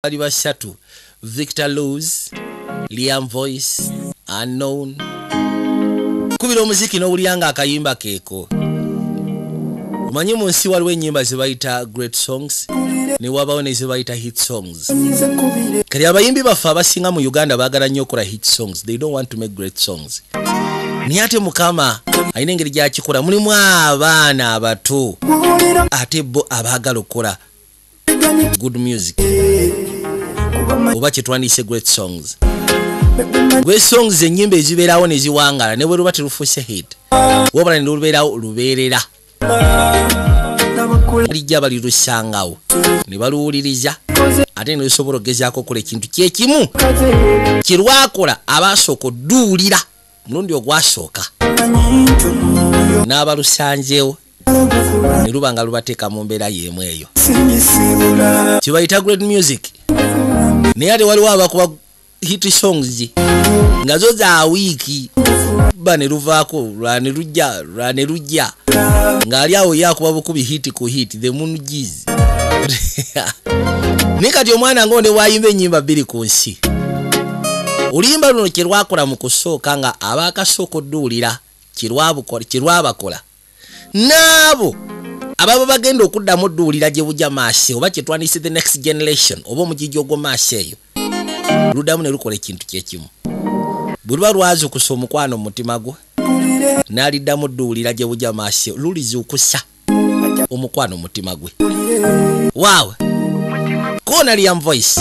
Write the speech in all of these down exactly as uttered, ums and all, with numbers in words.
bali basatu Victor Luz, Liam Voice, Unknown. Kubira omuziki n'owulyanga akayimba keeko. Umanyi mu nsi waliwo ennyimba ze bayita great songs ne wabawo ne ze bayita hit songs. Kali abayimbi baffe abasinga mu Uganda baagala nnyo okukola hit songs. They don't want to make great songs. Naye ate Mukama alina engeri gy'akikola. Mulimu abaana abato ate bo abaagala okukola good music. Oba kye twandiyise great songs. Great songs ennyimba ezibeerawo ne ziwangala ne bwe luba terufuuse hit. Wabula ne lubeerawo lubeerera. Lijja balirusangawo ne baluwuliriza ate ne lusobola okugezaako okukola ekintu kyekimu kirwakola abaasooka odduwulira mulundi ogwasooka n'abalusanzeewo ne luba nga lubateeka mu mbeera y'emu eyo. Kibayita great music. Naye ate waliwo abakuba hit songs nga zo za wiiki bane luvaako lwane lujja lwane lujja ngali awo yakuba bukubi hit ku hit the moon giz. Nikati omwana ngonde wayimba ennyimba bbiri ku nsi. Oluyimba luno kirwakola mu kusooka nga abaakasooka odduwulira kirwabakola naabo ababa bagenda okuddamu odduwulira gye bujja maaso oba kye twandiyise the next generation oba omugigi ogw'omaaso eyo luddamu ne lukola ekintu kyekimu. Bwe luba lwazuukusa omukwano mu mutima gwo n'aliddamu odduwulira gye bujja maaso lulizuukusa omukwano mu mutima gwe. Waawe Kona Liam Voice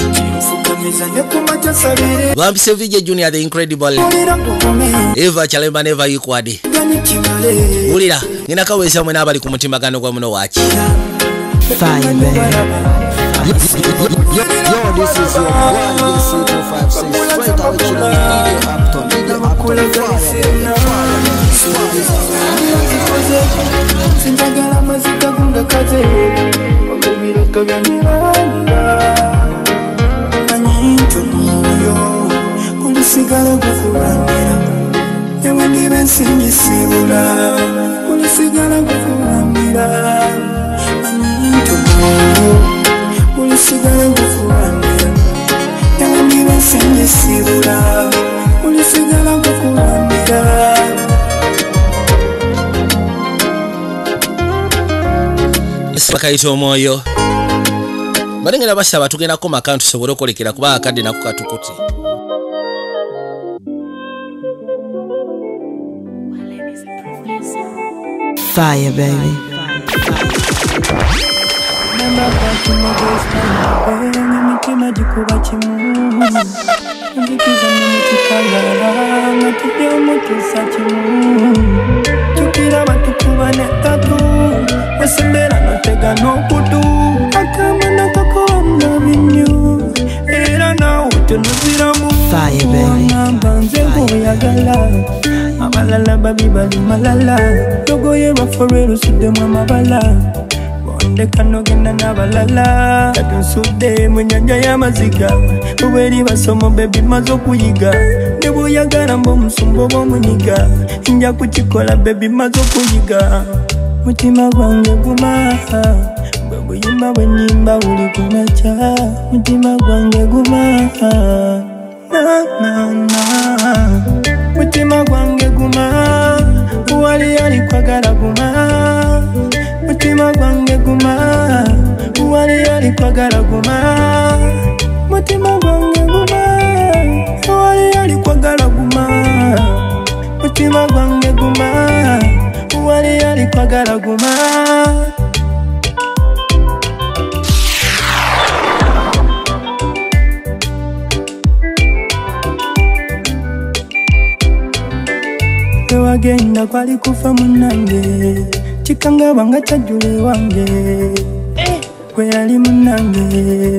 Bampise Vijay Junior the Incredible Eva Chalemba never equal. Ulira ngina kawesa mwe nabali ku mutima gano gwa muno wachi. Fire baby. Yo, this is your one D C two five six straight out to the video Upton, video Upton fire. Sinjagala mazika kunda kaze okubira kaganira anyinto niyo kulisigala kukurangira yewe ndibe sinjisibula kulisigala kukurangira anyinto niyo kulisigala kukurangira yewe ndibe sinjisibula kulisigala kukurangira. Sipakaito omwoyo balengera basaba tugenda ko makantu sobole okolekera kuba akadde nako katukuti. Fire baby. Sembera no tega no kudu akama na kakomba binyu era na utunuzira mu Fire baby. Banze boyagala abalala babi bali malala togoye baforero sude mu mabala bonde kanogenda nabalala tatusude mu nyanja ya maziga uberi basomo baby mazo kuyiga nebo yagala mbo musumbo bo muniga nja kukikola baby mazo kuyiga. Mutima gwange gumaha bwe yimba bwe nyimba uli kumacha mutima gwange gumaha na na na mutima gwange gumaha wali ali kwagala gumaha mutima gwange gumaha wali ali kwagala gumaha mutima gwange gumaha wali ali kwagala gumaha mutima gwange gumaha wali ali kwagala guma. Ewagenda kwali kufa munange chikanga banga chajule wange kwe ali munange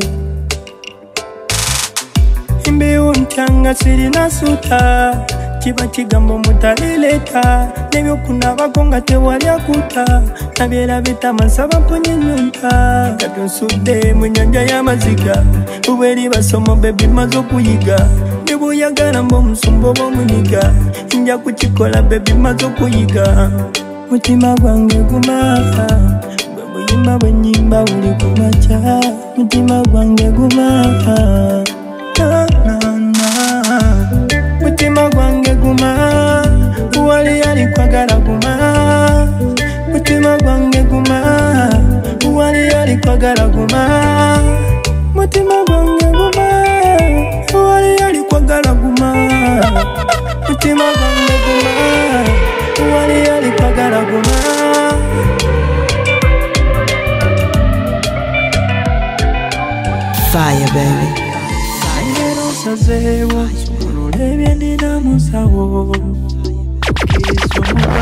imbeho ntanga sirina suta kiba kigambo mutalileta nebyo kunabako nga tewali akuta nabyera bitamasaba mpunyenyonta katonsude mu nyanja y'amaziga ubweri basomo baby mazo kuyiga nebuyagala mbo musumbo b'omuniga nja kukikola baby mazo kuyiga mutima gwange gumaha bwe buyimba bwe nyimba uli kumacha mutima gwange gumaha mutima gwange guma wali yali kwagala guma mutima gwange guma wali yali kwagala guma Fire, baby. Ngero sazewo olebye ndina musawo kiso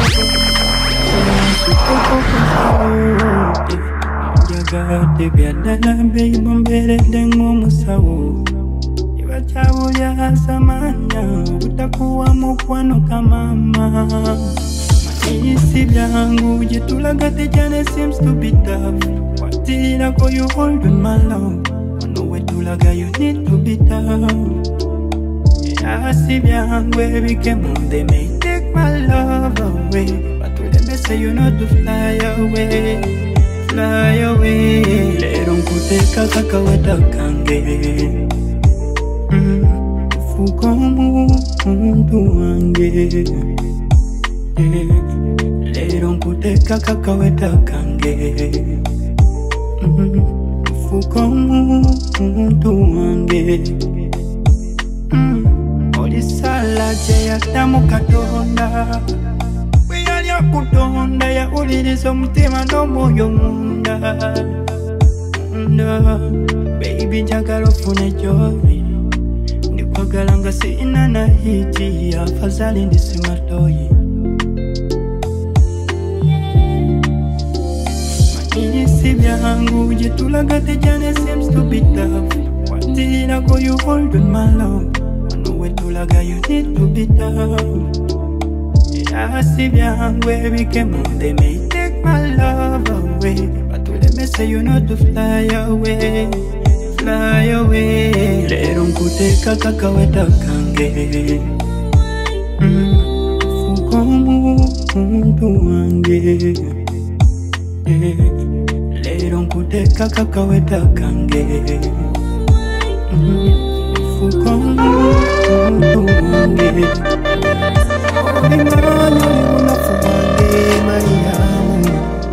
mukago yagadde byaddala mbeyibomberedde ng'omusawo ibakyabulya samanya butakuwa mukwano kamama isi byangu gitulaga tejane seems to be tough watirako you hold on my love Tulaga you need to be down. Yeah, I see byangu ebikemo they may take my love away, but to them they say you know to fly away, fly away. Lero nkuteka kakaweta kange, ufuko muntu wange. Lero nkuteka kakaweta kange. Muntu wange olisala je yatamu katonda bwe yali akutonda yawuliriza omutima n'omwoyo munda baby njagala ofune joyi ndikwagala nga sirina na hiti afazali ndisimatoyi isi byangu gitulaga tejane seems to be tough watirako you hold on my love wano wetulaga you need to be tough isi byangu ebikemo they may take my love away, but to them they say you know to fly away, fly away. Lero nkuteka kakaweta kange ufuko muntu wange. Lero nkuteka kakaweta kange ufuko muntu wange. Olimanya unafuwange Mariamu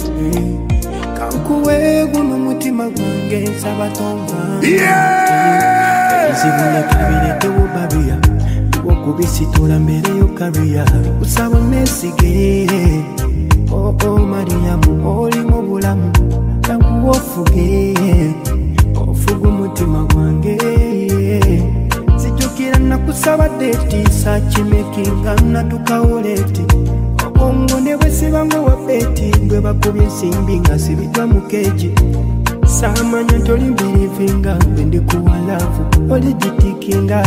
kankuwe guno mutima gwange sabatonga izibule kabire tewo babia wokubisitula mbere yo kabia usaba mesige. Oh oh Mariamu oli mu bulamu tangu ofuge ofuga umutima gwange sijukira nakusaba date sakimekinga natukawoleti obongo ne bwesibango wa beti gwe bakubye ensimbi nga sibidwa mu keji samanya toli mbirivinga gwe ndi kuwa love oli gitikinga.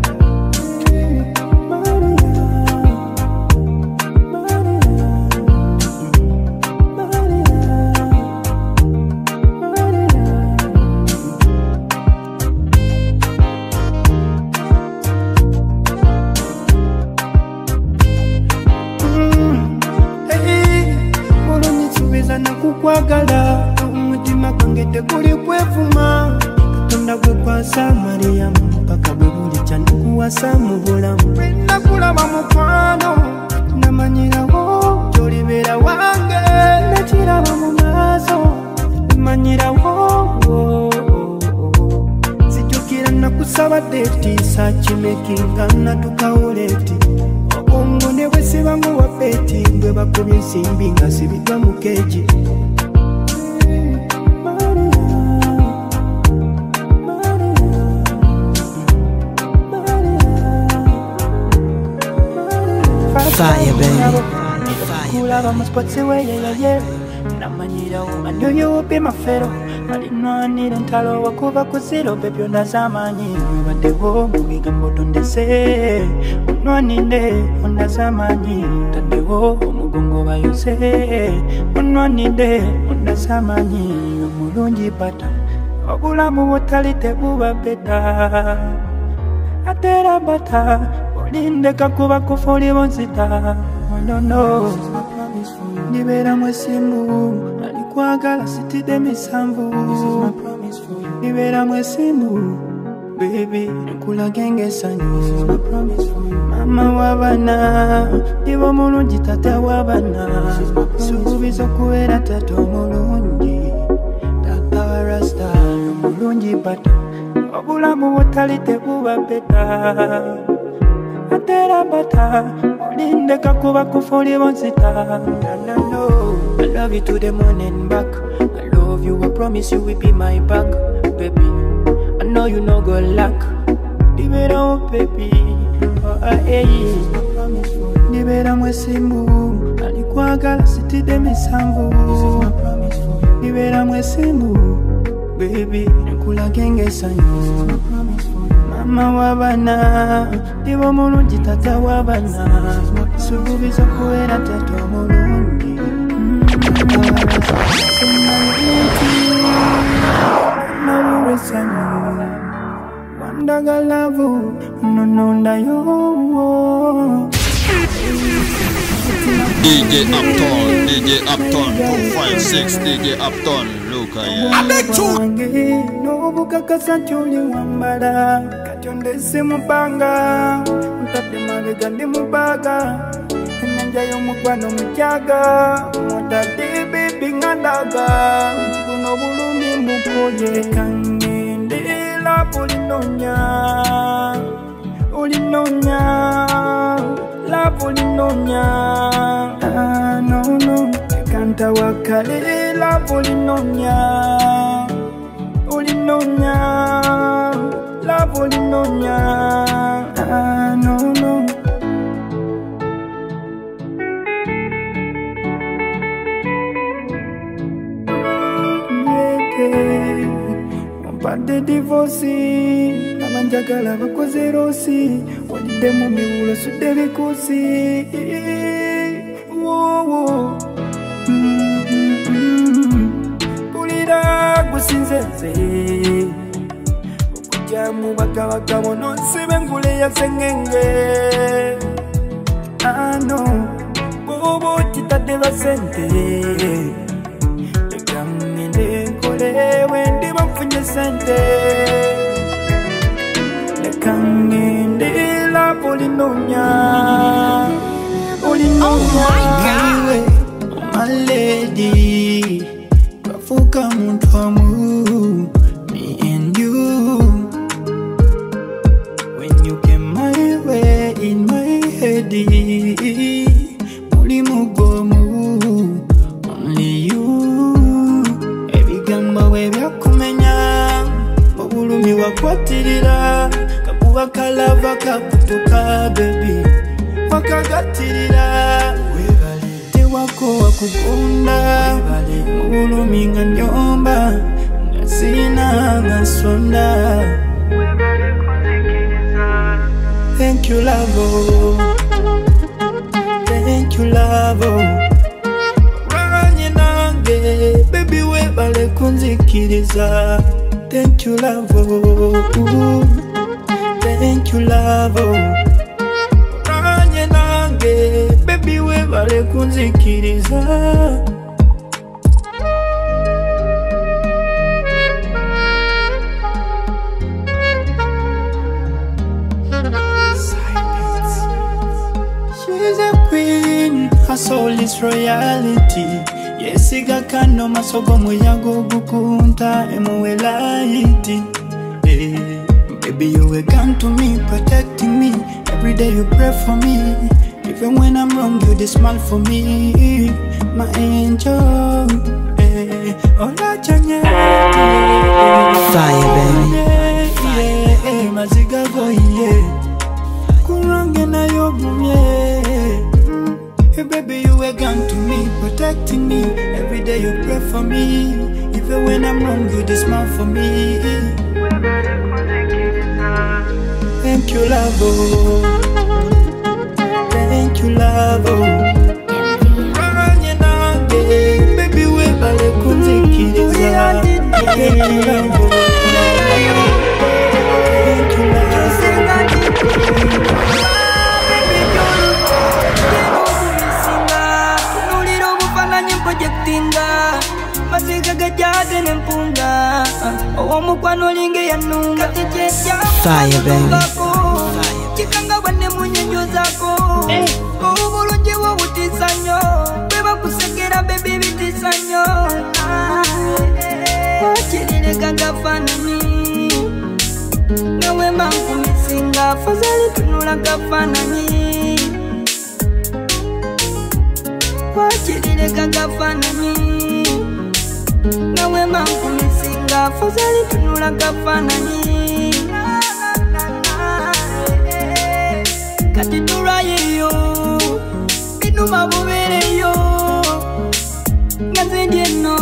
Kwagala umutima kange tekuli kwefuma katonda gwe kwasa Mariamu mpaka bwe buli kyanikuwasa mu bulamu nakulaba mukwano namanyirawo gyolibera wange nakiraba mu maaso manyirawo sijukira nakusaba date sakimekinga natukawoleti obongo ne bwesibango wa beti gwe bakubye ensimbi nga sibidwa mu keji. Fire, baby. Kulaba muspotsi weye yaye namanyira umanyo yope mafero alinwanira ntalo wakuba kuziro bebyo ndazamanyi badewo mubigambo tondese unwaninde ondazamanyi tadewo omugongo bayose unwaninde ondazamanyi omulungi pata obulamu butali tebuba beta atera bata olindeka kuba kufuli bonzita. No, no, nibera mwesimu alikwagala sitide misambu nibera mwesimu baby nkula genge sanyu mama wabana nibo mulungi tata wabana sukubiza kuera tato mulungi tata rasta mulungi bata obulamu butali tebuba beta atera bata olindeka kuba kufuli bonsita. No, no, I love you to the morning back. I love you, I promise you will be my back, baby. I know you no go lack. Give it up, baby. Oh, hey, I promise you. Nibera mwesimu alikwagala sitide misanvu. Nibera mwesimu baby nkula genge sanyo. Mama wabana ndibo mulungi tata wabana sububiza kuwera tata mulungi. Nawe sanyo wandagalavu nononda yo. D J Upton, D J Upton, two five six, D J Upton, look here. No bukakasa chuli wambara katyondese mupanga mtate mabega ndi mubaga enanja y'omukwano mujaga mutati bibi ngadaga buno bulumi mukoye kangendela polinonya olinonya la polinonya. Ah, no, no, canta wakale la polinonya. Olinonya, la polinonya. Ah, no, no. Pas de divorce, la manjagala bakoze rosi, walide mu miwulo sudde bikosi. Wowo, pulira gusinzeze, okujja mu bakabaka nonsibe ngule ya sengenge. Ano, bobo kitadde basente. Wendi bamfunye sente lekangende la polinonya. Oh my God, my lady, kafuka muntu amu, me and you. When you came my way in my head, muli mugomu, only you. Kumenya obulumi wakwatirira kakuba kalava kakutuka baby wakagatirira tewako wakugunda obulumi nga nyomba nga sina nga sonda. Thank you love, thank you love. Baby we bale kunzikiriza. Thank you love, thank you love. Ranye nange baby we bale kunzikiriza. She's a queen, her soul is royalty. Yesiga kano masogo muyago gukunta emuwelaiti. Hey, baby you were gone to me, protecting me. Every day you pray for me. Even when I'm wrong you just smile for me. My angel. Hey, ola chanye. Fire baby. Fire. Maziga go yeah. Kurange na yogumye. Hey baby, you were gone to me, protecting me. Every day you pray for me. Even when I'm wrong, you just smile for me. Thank you, love. Thank you, love. Baby, we bale kunzikiriza. Thank you, love. Thank you, love. Fire baby. Chikanga wane munyenyo zako obulungi bwo butisanyo beba kusekera baby bitisanyo kirire kagafanani nawe mankumisinga fazali tunula kafananyi wakirire kagafananyi nawe mankumisinga fazali tunula kafananyi kati turayeyo binuma bubereyo ngazendyeno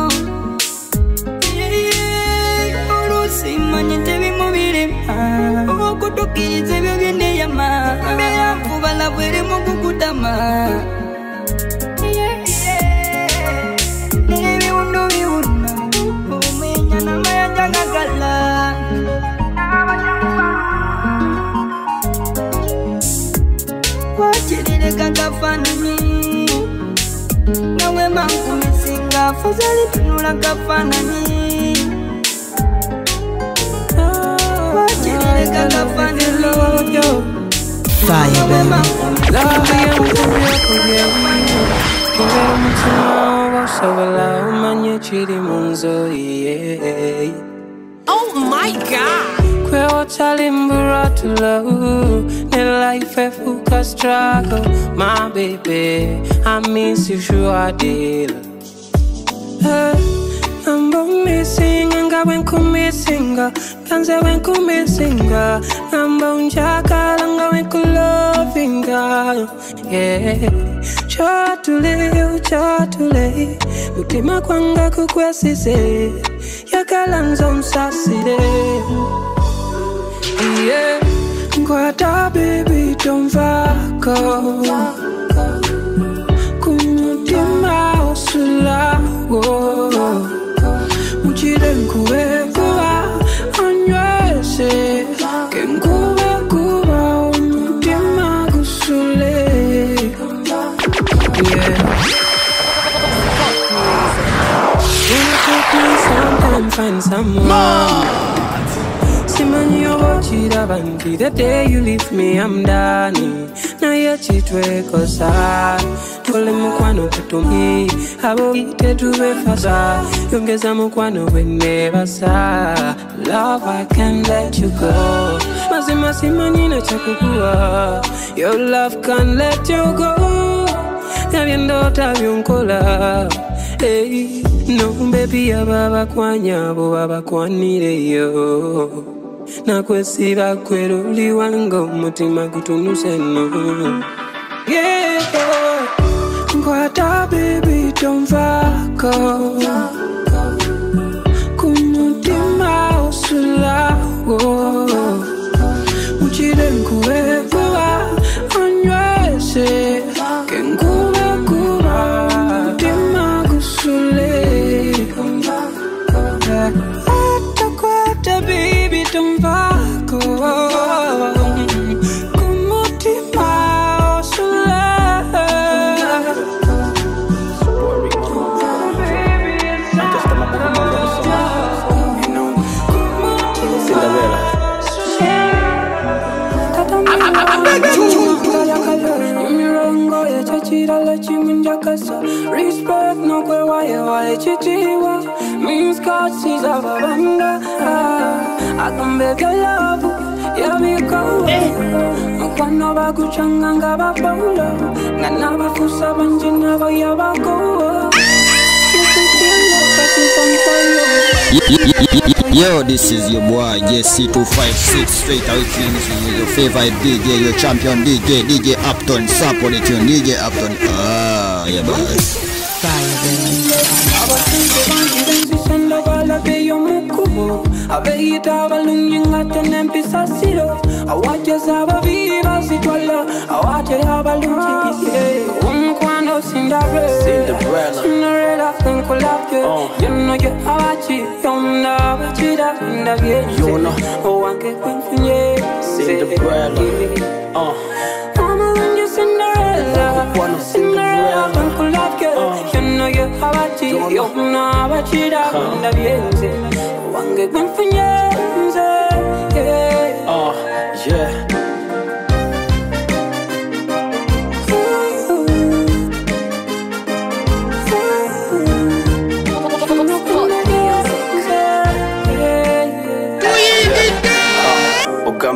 olusimanye tebimubirema okutukiriza ebyo byendeyama mbeyankubala bwere mukukutama nebiwundu biwuna omenya namayanja gagala wakirire kagafananyi nawe mankumisinga fazali tunula kafananyi wakirire kagafananyi Fire, baby. love you kibera umutima wasabala umanye kiri mu nzo iye. Oh my God! Kwe watalimbura to love ne life efuka struggle my baby I miss you sure deal hey, Namba umisinga nga wenku misinga kanze wenku misinga namba unjakala nga wenku lovinga yeah. Chatule chatule mutima kwanga kukwesize yakala nzo msasire yeah, Ngwata baby tomvako kumutima osulawo mujire nkuwekuwa anywese kenkuwekuwa umutima gusule yeah. Gonna take me some time, find someone Simani yobochira bangi the day you leave me I'm done na yechitwe kosa tole mukwano kutumi abo ite tuwe fasa yongeza mukwano wene basa love I can't let you go mazima simani na chakukua your love can't let you go yabiendo tabyonkola hey no baby ababa kwanyabo baba kwanire yo na kwesiba kweruli wango mutima kutunuse no yeah Ngwata baby tomvako kumutima osulawo mujire nkuwekuwa anywese kenkuwekuwa mutima gusule Atakwata baby tomvako kumutima osula Mirongo ya chachira la chimunjakasa Respect no kwe wae wae chitiwa Means God sees a babanga Akambe ke love ya miko Mkwano baku changanga babaulo Ngana bakusa banjina ba ya bako Yo, this is your boy J C two five six straight away tuning. This is your favorite D J, your champion D J, D J Upton. Sample the tune, D J Upton. Ah, yeah, boss. Fire, baby. Abeita balunginga tenempi sasiro awaje saba viva sitwala awaje abalungi umkwano Cinderella Cinderella Cinderella think we love you you know you awaji yona bachira ndabye you know owange kwenye Cinderella uh mama when you Cinderella Cinderella think we love you you know you awaji yona bachira ndabye Wange kwenye yeah. Oh, yeah.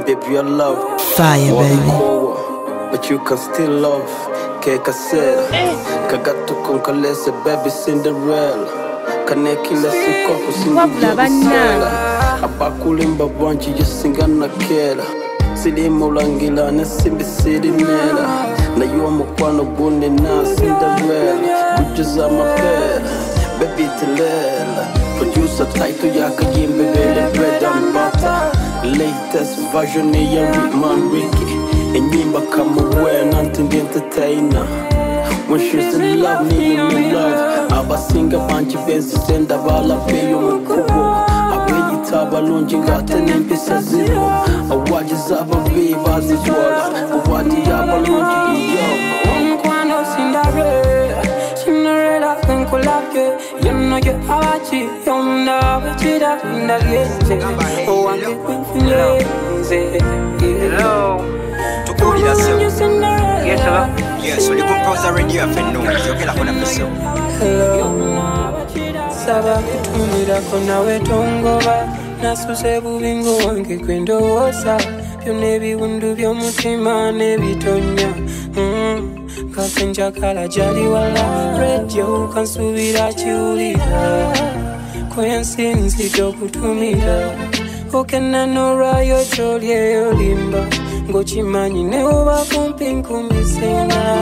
baby, your love. Fire, baby. But you can still love. Keka said, Kagato con kalese, baby Cinderella. Kanekile sikoku singijabisela. Abakulimba wanchi yisinga nakela. Sidi mulangila na simbi sidi mela. Na yuwa mukwano buni na Cinderella. Kujuza mapela, baby tilela. Producer title yaka yimbe vele bread and butter. Latest version ya Rickman Ricky. Enyimba kama wewe nanti entertainer. When she's in love, need me love. Abasinga banchi benzi senda bala peyo mukubo. Abeyita balunji ngate nempisa zero. Awaji zaba viva zizwala. Awadi ya balunji iyo. Mkwano Cinderella, Cinderella kenkulake. Yenoye awachi yonda wachida ndalieze. Owange kwenfuneze. Hello. Yes, hello. Yes, we compose a radio for no. You get a one episode. Hello. Saba kutumira kona wetongova. Nasuse bubingo wange kwendo osa. Byone biwundu byomutima ne bitonya. Kakenja kala jali wala. Radio kansubira chiulira. Kwensinzi dokutumira. Okena nora yo cholie olimba. Ngochimanyi ne oba kumpi nkumisena.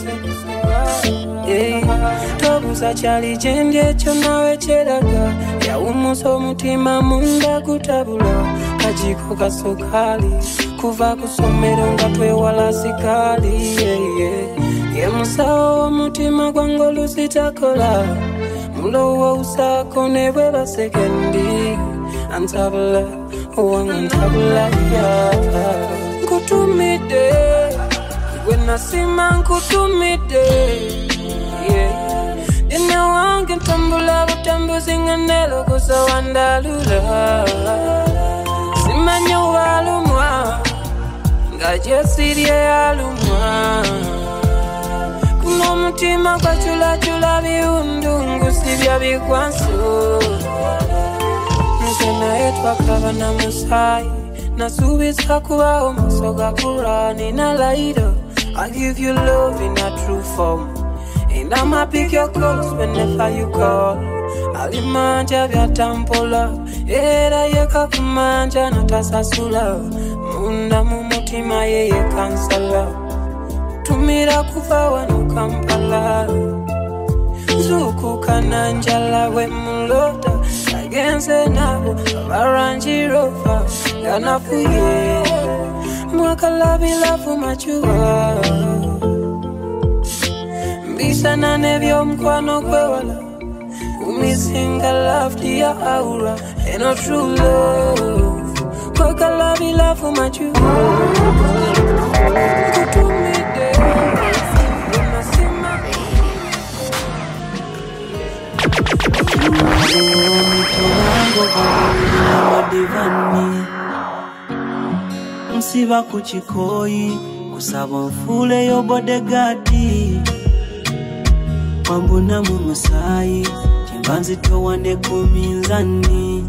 Hey, tobuza chali jendye cho nawe cheraga. Ya umuso mutima munda kutabula. Kajiko kasukali kuva kusomero ngatwe wala sikali. Yeah, yeah. Ye musao mutima gwango lusitakola. Mulowo usako nebwe basekendi. Antabula, wangu antabula ya. Kutumide, when I see man kutumide, yeah. Dina wangu tambula butambu zinganelo kusa wandalula. Simanyo walumwa, ngaje sirie alumwa. Kuno mutima kwa chula chula biundungu sibya bikwansu. Nusena etwa kava na musai. Nasubisa kuwa umasoga kurani na later. I give you love in a true form. And I'ma pick your calls whenever you call. Alimanja vya tampola. Era yeka kumanja na tasasula. Munda mumutima yeye kansala. Tumira kufa wanu kampala. Zuku kananjala we mulota. Agenze nabo Baranji Rofa Ganafuye Mwakala bilafu machua Mbisa na nebyo mkwano kwewala Umisinga love dia aura And no true love Mwakala bilafu machua Kutumide Divani Msiba kuchikoi kusaba mfule yo bodegadi Wambuna mumusai Chimbanzi towane kuminzani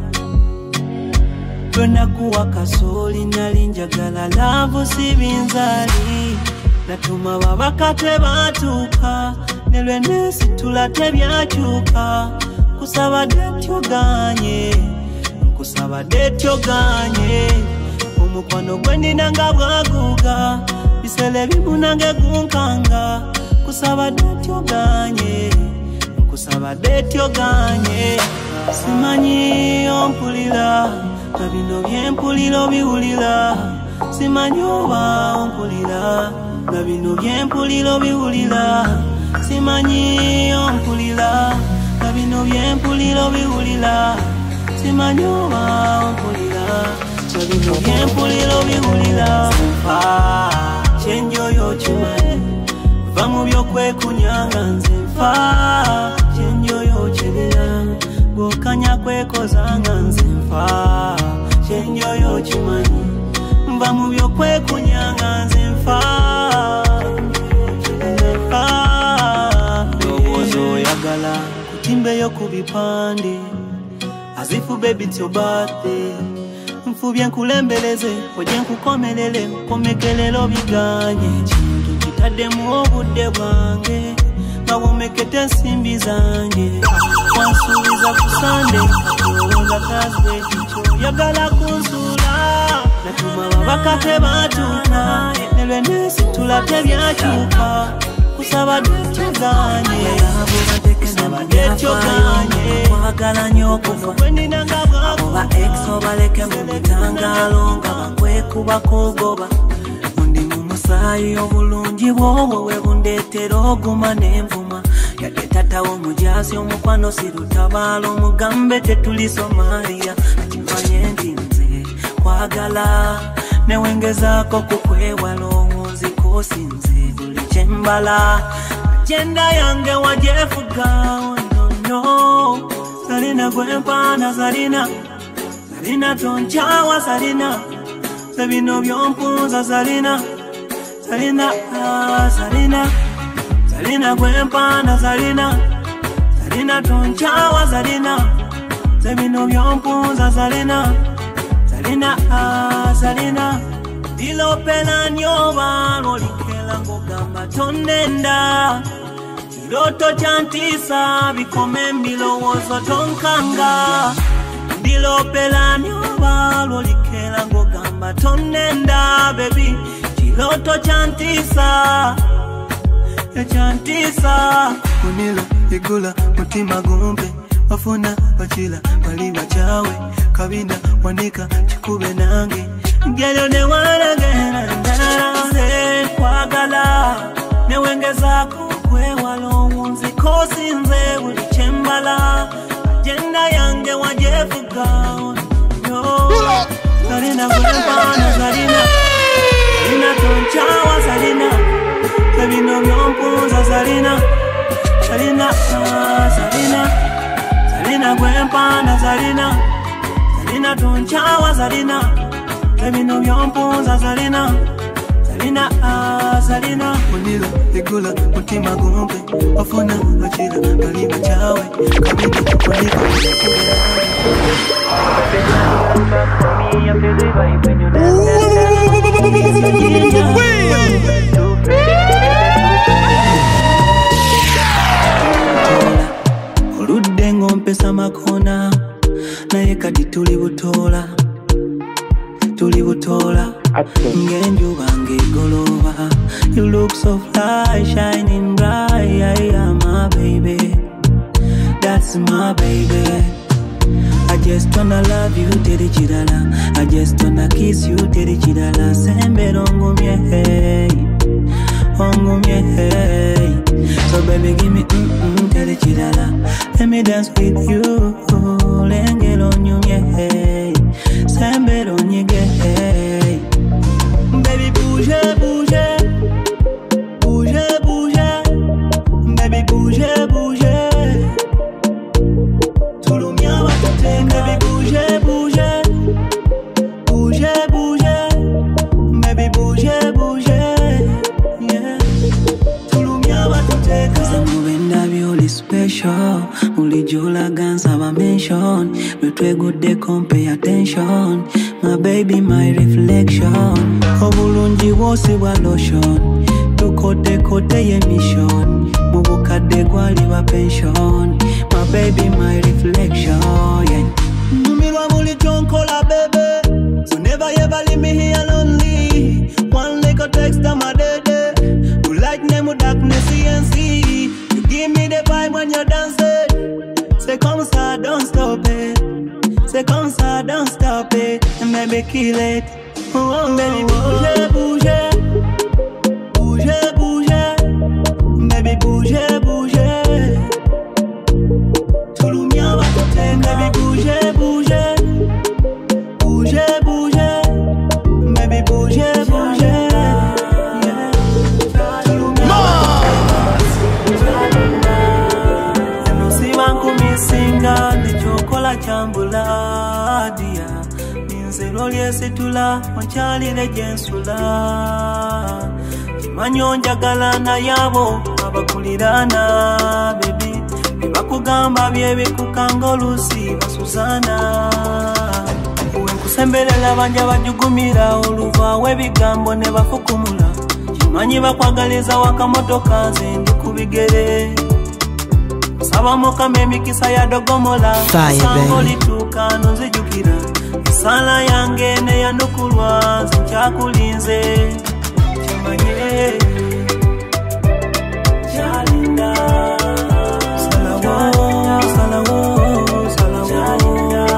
Twena kuwa kasoli nalinjagala lavu sibinzali Natuma babakate batuka Nelwe nesi tulate byachuka Kusaba detyo ganye Kusaba detyo ganye Omukwano gwendi nanga bwaguga Bisele bimunange gunkanga Kusaba detyo ganye Kusaba detyo ganye Simanyi ompulira Kabino byempuliro biwulira Simanyi oba ompulira Kabino byempuliro biwulira Simanyi ompulira Kabino byempuliro biwulira Simanyi oba ompulira Kabino byempuliro biwulira Nfa kyenjoyo kimanyi Va mu byokwekunyanga nze nfa kyenjoyo kibira Bwokanya kwekozanga nze nfa kyenjoyo kimanyi Va mu byokwekunyanga nze nfa Ndowooza oyagala kutimbeyo ku bipande As if baby it's your birthday Nkufubye nkulembeleze oje nkukomelele komekelelo biganye kintu kitaddemu obudde bwange nga womekete ensimbi zange wansuubiza ku Sande olowooza Thursday kikyo yagala kunsuula natuma babaka tebatuuka ne lwe nesitula tebyakyuka kusaba tukiganye kusaba tekyoganye kwagala nnyo okuva kweninanga bwako ba exo baleke mu bitangaalo nga bakwekuba kogoba mundi mu musaayi obulungi bwowo we bundeetera oguma n'envuma yadde tatawo mujaasi omukwano si lutabaalo omugambe tetuli Somalia akimanye nti nze kwagala newengezaako kukwewala owunziko sinze buli kyembala agenda yange wajefuga onono Salina gwempana Salina Salina tonchawa Salina Sabino byompunza Salina Salina ah, Salina Salina gwempana Salina Salina tonchawa Salina Sabino byompunza Salina Salina ah, Salina Dilo pela nyoba lolikela ngogamba tonenda Kiroto chantisa bikome milowoozo tonkanga Dilo pela nyoba lolikela ngogamba tonenda baby Kiroto chantisa chantisa Kunila igula mutima gumbe wafuna wachila bali bachawe kabinda wanika chikube nange Gelo ne wanagena nase kwagala newengezako kwewala owunziko sinze buli kyembala agenda yange wajefuga yo Salina gwempana Salina Salina tonchawa Salina Sabino byompunza Salina Salina ah, Salina Salina gwempana Salina Salina tonchawa Salina Sabino byompunza Salina Salina ah, Salina Munilo igula mutima gumbe wafuna wachila bali bachawe kabinda wanika oludde ngompesa makona naye kati tuli butola tuli butola ngenjuba ngegoloba you look so fly shining bright yeah, my baby that's my baby I just wanna love you teri chidala I just wanna kiss you teri chidala sembero ngumye hey ongumye hey so baby give me mm mm teri chidala let me dance with you lengelo nyumye hey sembero nyige hey baby bouge bouge bouge bouge baby bouge bouge tulumya batete baby bouge bouge bouge bouge baby bouge bouge yeah tulumya batete kaza mubenda byoli special mulijula ganza ba mention betwe good de compare attention my baby my reflection obulungi wose bwa lotion tukote kote ye mission mubukadde gwali ba pension my baby my reflection yeah numirwa muli chonkola baby so never ever leave me here lonely one little text to my dede you like name darkness and see you give me the vibe when you're dancing say come ça don't stop it say come ça don't stop it and maybe kill it oh baby bouge bouge bouge bouge baby bouge bouge tulumya batete baby bouge bouge bouge bouge baby bouge bouge yeah tulumya no sibanku misinga ndichokola chambula dia ninzelo lyesitula wanchalire jensula kimanyo njagala na yabo abakulirana baby bibakugamba byebikukanga olusi basuzana kusembelela banja bajugumira oluva webigambo ne bafukumula kimanyi bakwagaliza wakamotoka nze ndi kubigere saba mukama emikisa ya dogomola sango lituuka nonzijukira esala yange neyanukulwa nze nkyakulinze kimanye kyalinda salawo salawo salawo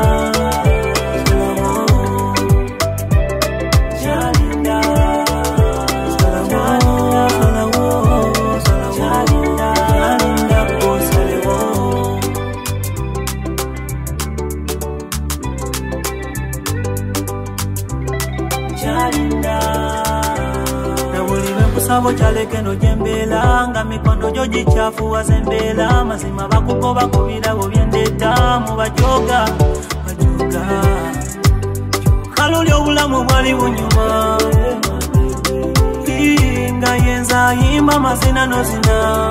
Sabo chaleke no jembela nga mikondo joji chafu wazembela mazima bakugoba kubira bo byendeta mu bajoga bajoga kaluli obulamu bwali bunyuma inga yenza yimba mazina no zina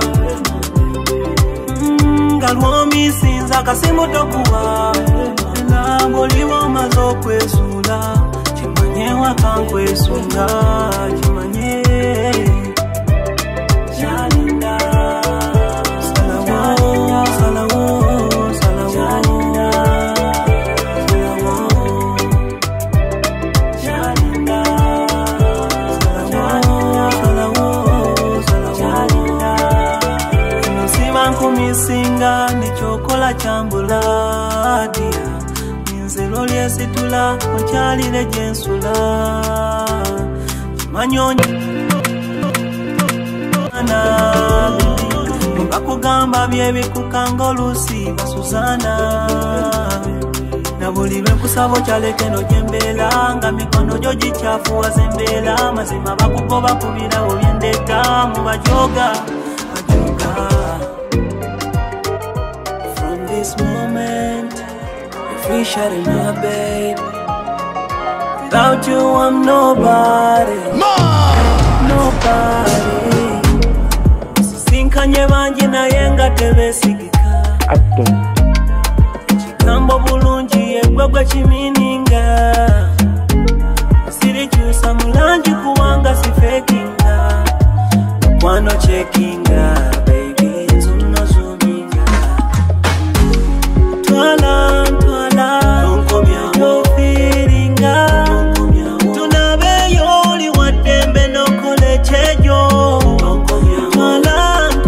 ngalwomi sinza kasimu tokuwa na boliwo mazo kwesula chimanye wakankwesunga chimanye Jalinda salawo salawo salawo Jalinda salawo salawo salawo Nusiba nkumisinga nichokola chambula dia Ninzelo lyesitula ochalile jensula Manyonyi bakugamba byebikukanga olusi basuzana na buli lwekusaba okyaleke nojembera nga mikono gyo gikyafuwa zembera mazima bakugoba kubirawo byendeta mu bajoga bajoga from this moment you're free sharing my babe without you I'm nobody nobody Kanye banji na yenga tebesigika Chikambo bulungi yegwegwe chimininga Siri chusa mulanji kuwanga sifekinga Kwano chekinga baby tuno zuminga Twala twala Nonkomya yofiringa Tunabe yoli watembe nokole chejo Twala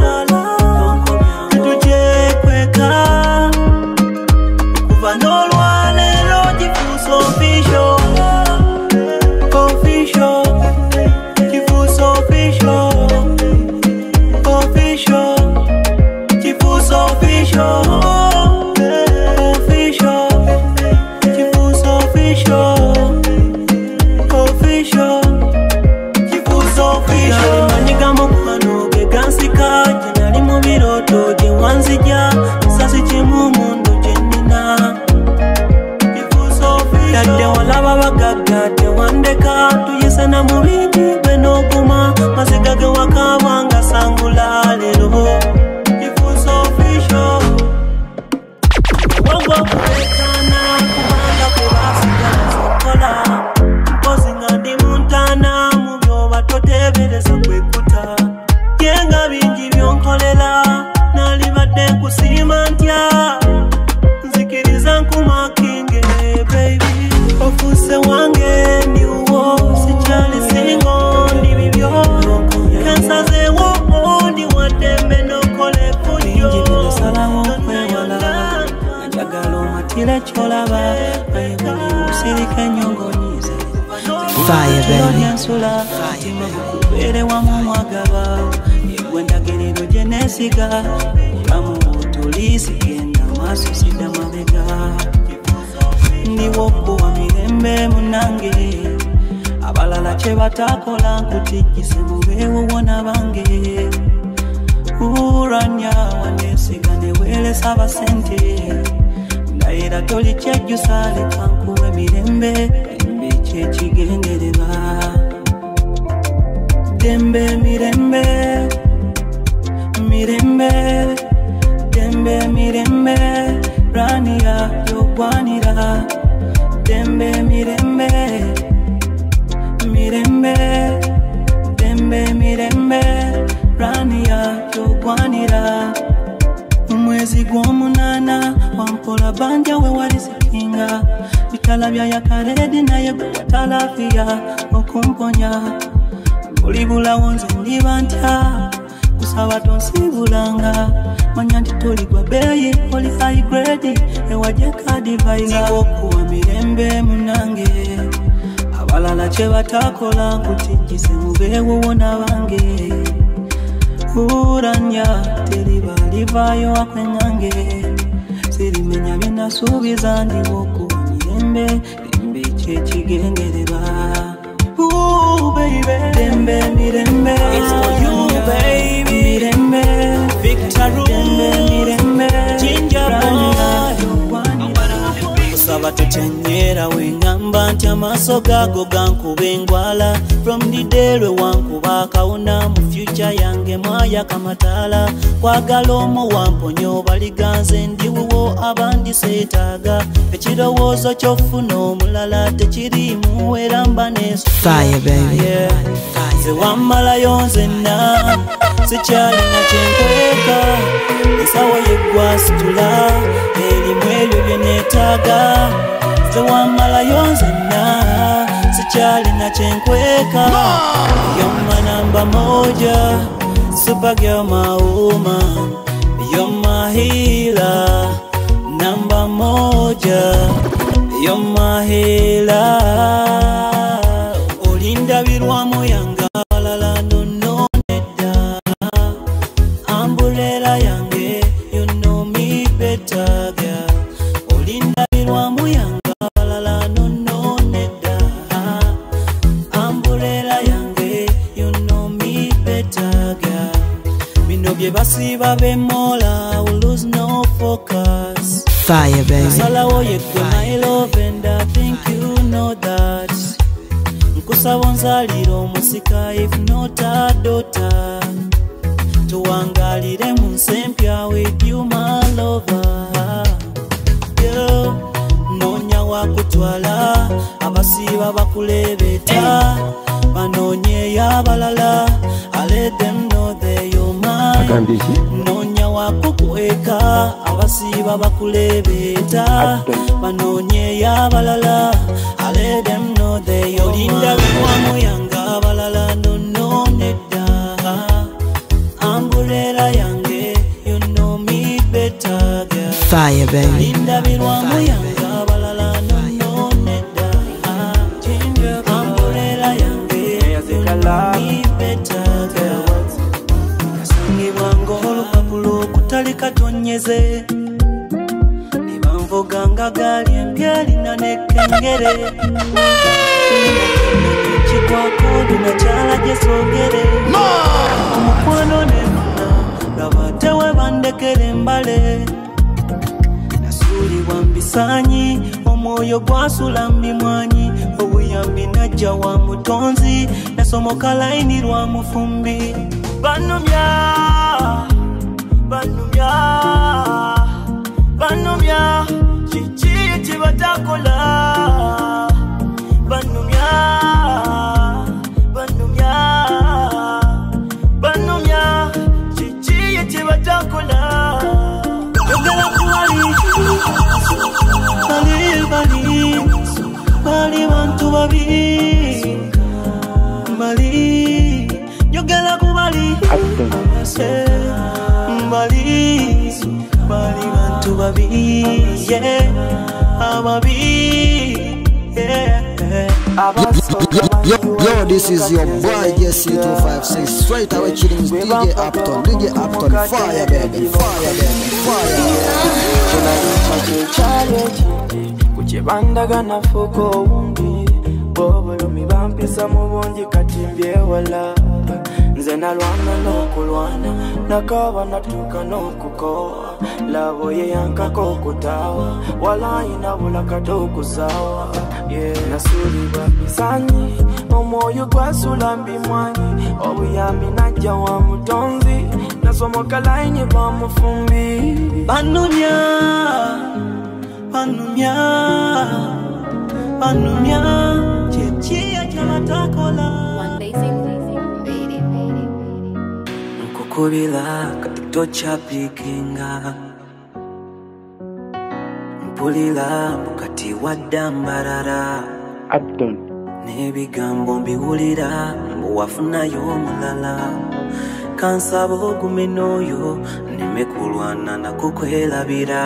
tuyisana mubiki benokuma masigage wakabanga sangula lero kifuso official wangwa kurekana kubanga kubasiga sokola mpozinga ndi muntana mubyo batotebereza kwekuta yenga bingi byonkolela nalibadde kusima ntya nzikiriza nkumakinge baby ofuse wange ni uwo sichali singo ni bibyo kansa zewo ndi watembe nokole fujo njibile salamu kwewala njagalo matile cholaba bayibuli usirike nyongonize fire baby yansula fatima kubere wa mumwagaba yegwendagerero jenesiga amu tulisi kenda maso sida mabega Niwopo wa mirembe munange abalala che batakola nkutikise mubewo wona bange uranya wanesigane wele saba sente ndaira toli cheju sale kankuwe mirembe embe che chigengerera dembe mirembe mirembe dembe mirembe rania yogwanira Dembe mirembe, mirembe, dembe mirembe, rania yogwanira. Mwezi gw'omunana wampola banja we walisikinga bitala bya yakaredi naye gwatalafiya okumponya olibula wonze ndiba ntya kusaba tonsibulanga manya nti toligwa beyi oli high grade ewajeka divaisa okuwa mirembe munange abalala kye batakola nkutijjise mubeewo wona bange uranya teriba livayo akwenyange sirimenya binasubiza ndiwoku mirembe rimbe chechigengerera. Ooh baby dembe mirembe, it's for you baby mirembe Victor Dembe mirembe Ginger boy kusaba tutenyera wengamba nti amaso gago gankubengwala from the day lwe wankuba kauna mu future yange mwaya kamatala kwagala omu wamponyo baliganze ndiwo abandi seetaga ekirowoozo kyofuna omulala tekirimu era mba nesu Fire baby yeah. Ze wamalayo nzenna sikyalina kyenkweka ensawo yeggwasitula erimu ebyo byeneetaaga ze wamalayo nzenna sikyalina kyenkweka you're my number moja super girl my woman you're my healer number moja you're my healer olindabirwamu yange abalala nonno nedda ambulera yange you know me better girl olindabirwamu yange abalala nonno nedda ambulera yange you know me better girl bino bye basiba bemola will lose no focus. Fire baby Salawo yekwe my love and I think you know that nkusaba onzalira omusika if not a daughter tuwangalire mu nsempya with you my lover yeah. Nonya wakutwala abasiba bakulebeta banonye yabalala I let them know that you're mine nonya wakukweka abasiba bakulebeta banonye yabalala I let them know that you're mine linda biwamu yanga abalala nonno nedda ambulera yange you know me better girl Fire baby linda biwamu yanga abalala nonno nedda ambulera yange you know me better girl ngibwango olupapulo kutali katonyeze nibamvuganga gali embyali na nekengere chikwako dinachala jesogere omukwano nefuna gabatewe bandekere mbale nasulibwa mbisanyi omwoyo gwasula mbimwanyi obuyambi najja wa mutonzi nasomoka laini lwa mufumbi banumya banumya banumya chichi chibatakola banumya banumya banumya chichi chibatakola yogala kuwali bali bali bali bantu babi bali yogala kubali bali bali bantu babi yeah ababi yeah. Yo, yo, this is your boy Jesse two five six straight away chilling with D J Upton, D J Upton, fire baby, fire baby, fire. Kuchibanda gana fuko ungi bobolo mibampisa mubonji katimbye wala nze nalwana n'okulwana nakaba natuka n'okukowa labo ye yankako okutawa walayina bulakato okusawa yeah. Nasulibwa bisanyi omwoyo gwasula mbimwanyi obuyambi najja wa mutonzi nasomoka layini lwa mufumbi banumya banumya banumya chechiya kyabatakola nkukubira kati tokyapikinga mpulira mukati wadda mbalala Upton n'ebigambo mbiwulira mbuwafunayo omulala kansaba ogumena oyo nneme kulwana nako kwerabira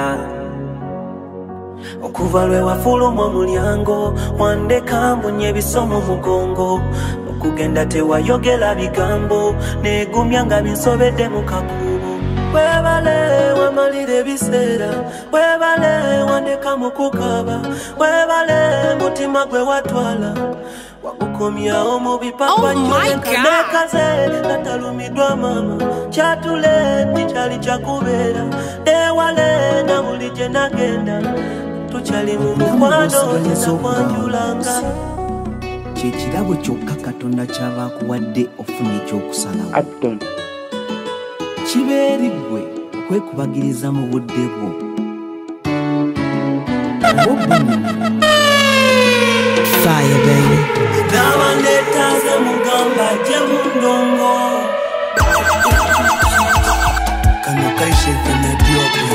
okuva lwe wafuluma omulyango wandeka mbunye ebisomo mugongo okugenda tewayogera bigambo negumya nga binsobedde mu kakubo webale wamalira ebiseera webale wandeka mu kukaba webale mutima gwe watwala wagukomyawo mu bipapanyoekaze natalumidwa mama kyatule tikyali kyakubeera ewale na buli gye nagenda tukyali mu mukwano geza kwanjulanga kyekirabo kyokka katonda kyaba akuwadde ofuna ekyokusalawo Upton kibeeriggwe okwekubagiriza mu budde bwo Fire, baby. nabanetaze mugamba gye mundongo kano kaishe kenediope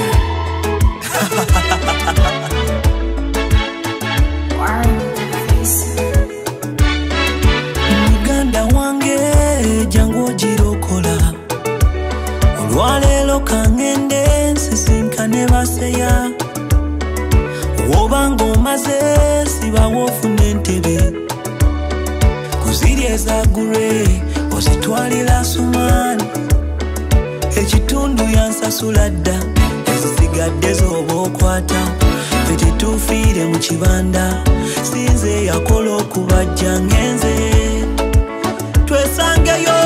muganda wange jangu ogirokola olwaleero kangende nsisinkane baseya woba ng'omaze sibawo ofuna entebe kuziri ezagure ozitwalira sumaani ekitundu yansasula dda ezisigadde z'oba okwata fetituufiire mu kibanda sinze yakola okubajja ngenze twesangeyo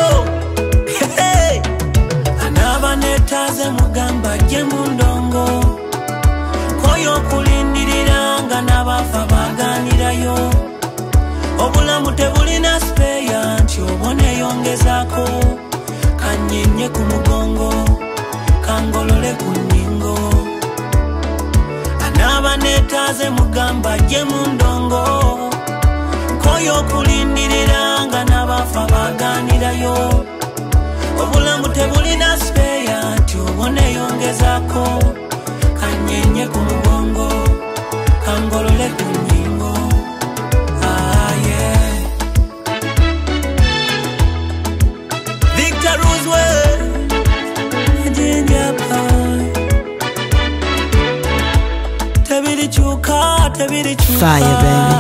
anaaba neetaaze mugamba gye mu ndongo koyo okulindirira nga n'abafa baganirayo obulamu tebulina sipeya nti oboneyongezaako kanyenye ku mugongo kangolole ku nningo anaaba neetaaze mugamba gye mu ndongo koyo okulindirira nga n'abafa baganirayo obulamu tebulina sipeya nti oboneyongezaako kanyenye ku mugongo kangolole ku nningo ah, yeah. Victor Roosevelt Ginger pie tebirikyuka tebirikyuka Fire, baby.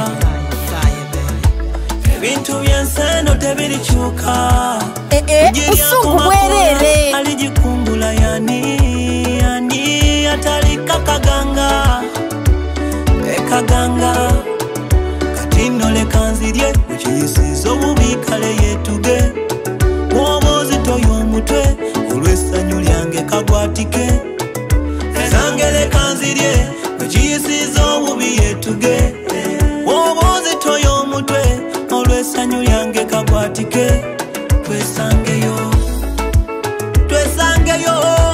ebintu byenseno tebirikyuka Eh eh, usungu bwerere. aligikumbula yani yani atalika kaganga ekaganga kati nno leka nzirye ekiyisiza obubi kale yetuge woba ozitoya omutwe olw'essanyu lyange kagwatike ezange leka nzirye ekiyisiza obubi yetuge woba ozitoya omutwe olw'essanyu lyange kagwatike twesangeyo twesangeyo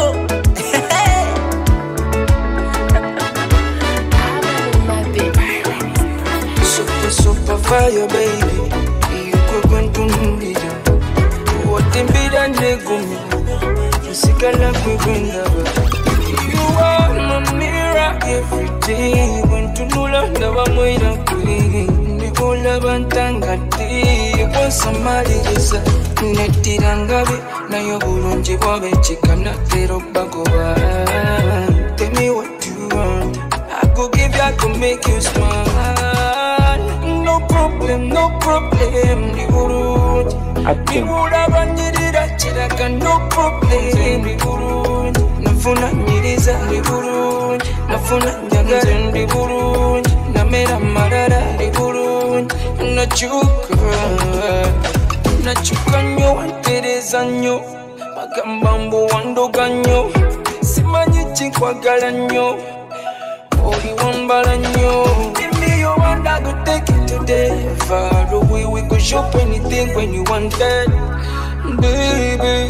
Super, super fire, baby. You could go to Nubia. What in bed and negumi. Musikala kwenda. You are my mirror every day. When to nula ndaba mwina kwi. Nikola bantanga ti. Once somebody is a netirangabe. Na yo bulungi bwabe chikana tero bagoba. Tell me what you want. I go give you, I go make you smile. No problem, no problem. Ni burundi, ni buraba nyirira chiraka. No problem, ni burundi. Nafuna nyiriza, ni burundi. Nafuna nyagaza, ni burundi. Namera marara, ni burundi. Nachuka, nachuka nyo, tereza nyo. Magambambo wandoga nyo. Simanyi chinkwagala nyo. Only one balanyo. Give me your hand, I go take it today. Far away, we go shop anything when you want that, baby.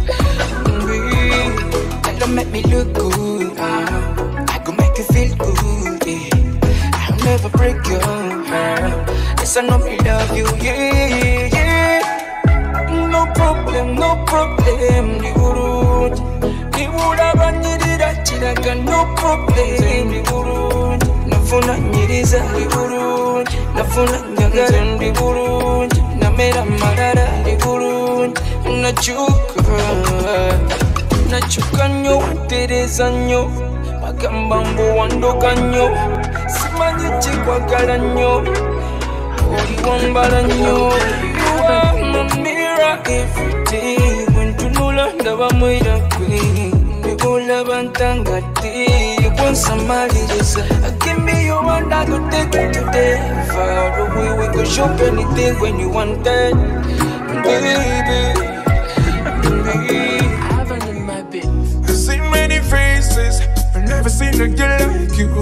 Baby, that'll make me look good. Uh, I go make you feel good. Yeah. I never break your heart. Yes, I know me love you, yeah, yeah. No problem, no problem, the world. The world about nirira chiraga, no problem, the world. Nafuna nyiriza, the world. Nafuna nyagara, the world. Namera marara, the world. Nachuka, nachuka nyo, tereza nyo. Magambambo wandoka nyo. Simanyi chikwagala nyo. Ori wambala nyo. You are my mirror every day. When to no land of a moira queen. You go love and tangati. You want somebody to say, give me your one, I could take you today. Far away, we could shop anything when you want that. Baby, baby. I've seen many faces, but never seen a girl like you.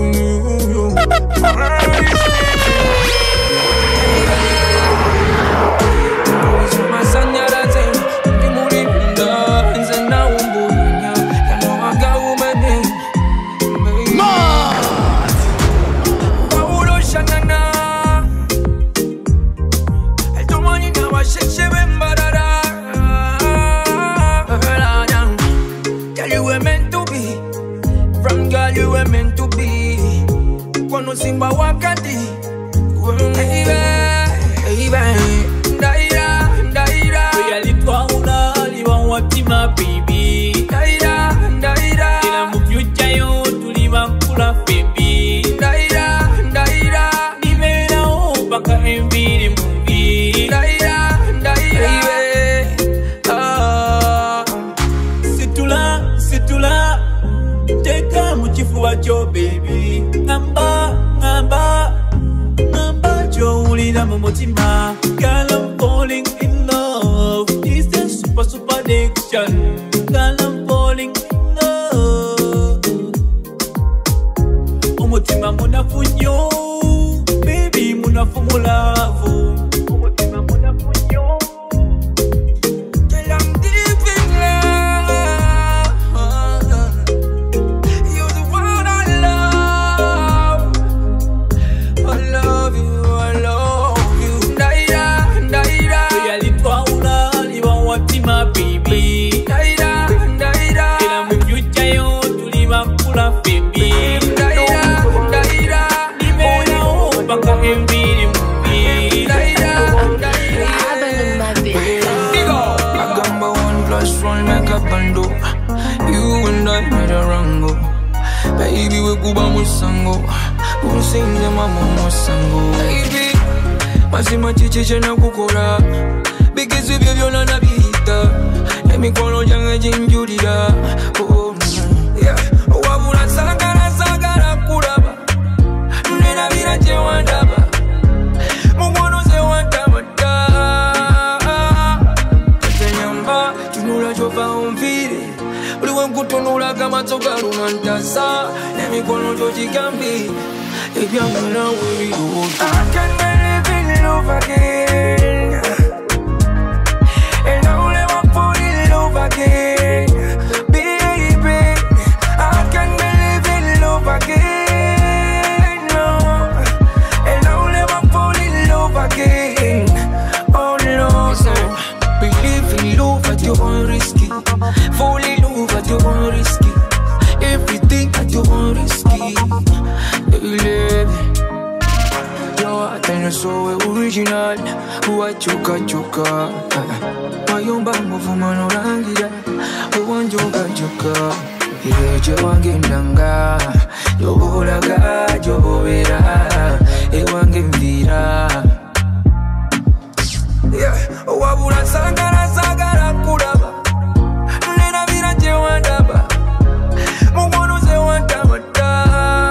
Simba wakati baby baby daira daira yalitwa una liwa watima baby daira daira ila mu future yo tuliba kula baby daira daira nimena obaka enviri movie daira daira ah situla situla teka mu kifuwa kyo baby ngamba ngamba ngamba jolina momotima. Girl, I'm falling in love. This is super super addiction. Girl, I'm falling in love. Momotima munafunyo, baby munafumulavu. Momotima munafunyo. Girl, I'm deep in love. You're the one I love. I love you, I love you. Daira, daira. Yalitwa una liwa watima baby. Daira, daira. Ila mu future yo tuliba kula baby. Daira, daira. Nimena obaka enviri movie. Daira, daira. Agamba one plus one make a bando. You and I made a rango. Baby we kuba musango. Unsinge mama musango. Baby masima chichiche na kukora. Bikizu byo byona nabita. Emikono jange jinjurira. Oh yeah. Wabula sagara sagara kuraba. Nena bira je wandaba. Mugono se wandamata. Tenyamba tunula jova umvire. Uliwe nkutunula kama toka lunantasa. Emikono jojigambi. If you're gonna worry, I can never in love again. And I'll never fall in love again. Baby, I can never in love again. No. And I'll never fall in love again. Oh no, no. Believe in love at your own risky. Fall in love at your own risky. Everything at your own risky. Yo, I tell you so original. Who I chuka chuka. Mayomba mufumano rangira. We want joka joka. Ireje wange nanga. Yobolaga jobera. E wange mvira. Yeah, wabula sagara sagara kuraba. Nena vira je wandaba. Mugono se wandamata.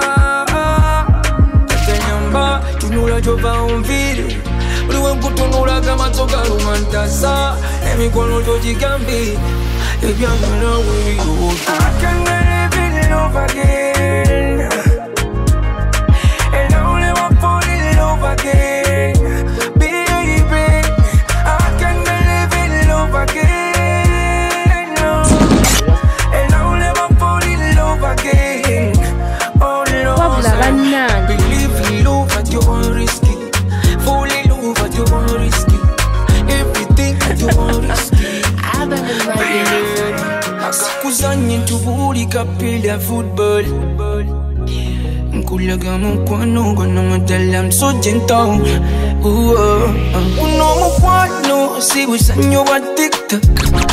Tunula jova umvire. Uliwe nkutunula kama toka lumantasa. Emikono jojigambi. If you're gonna worry, I can never in love again. And I'll never fall in love again. Baby, I can never in love again. No. And I'll never fall in love again. Oh no, believe in love. Asikuzanye tubulika pila football Nkulaga mukwano Gwana madala I'm so gentle Kuno mukwano Sibusanyo wa TikTok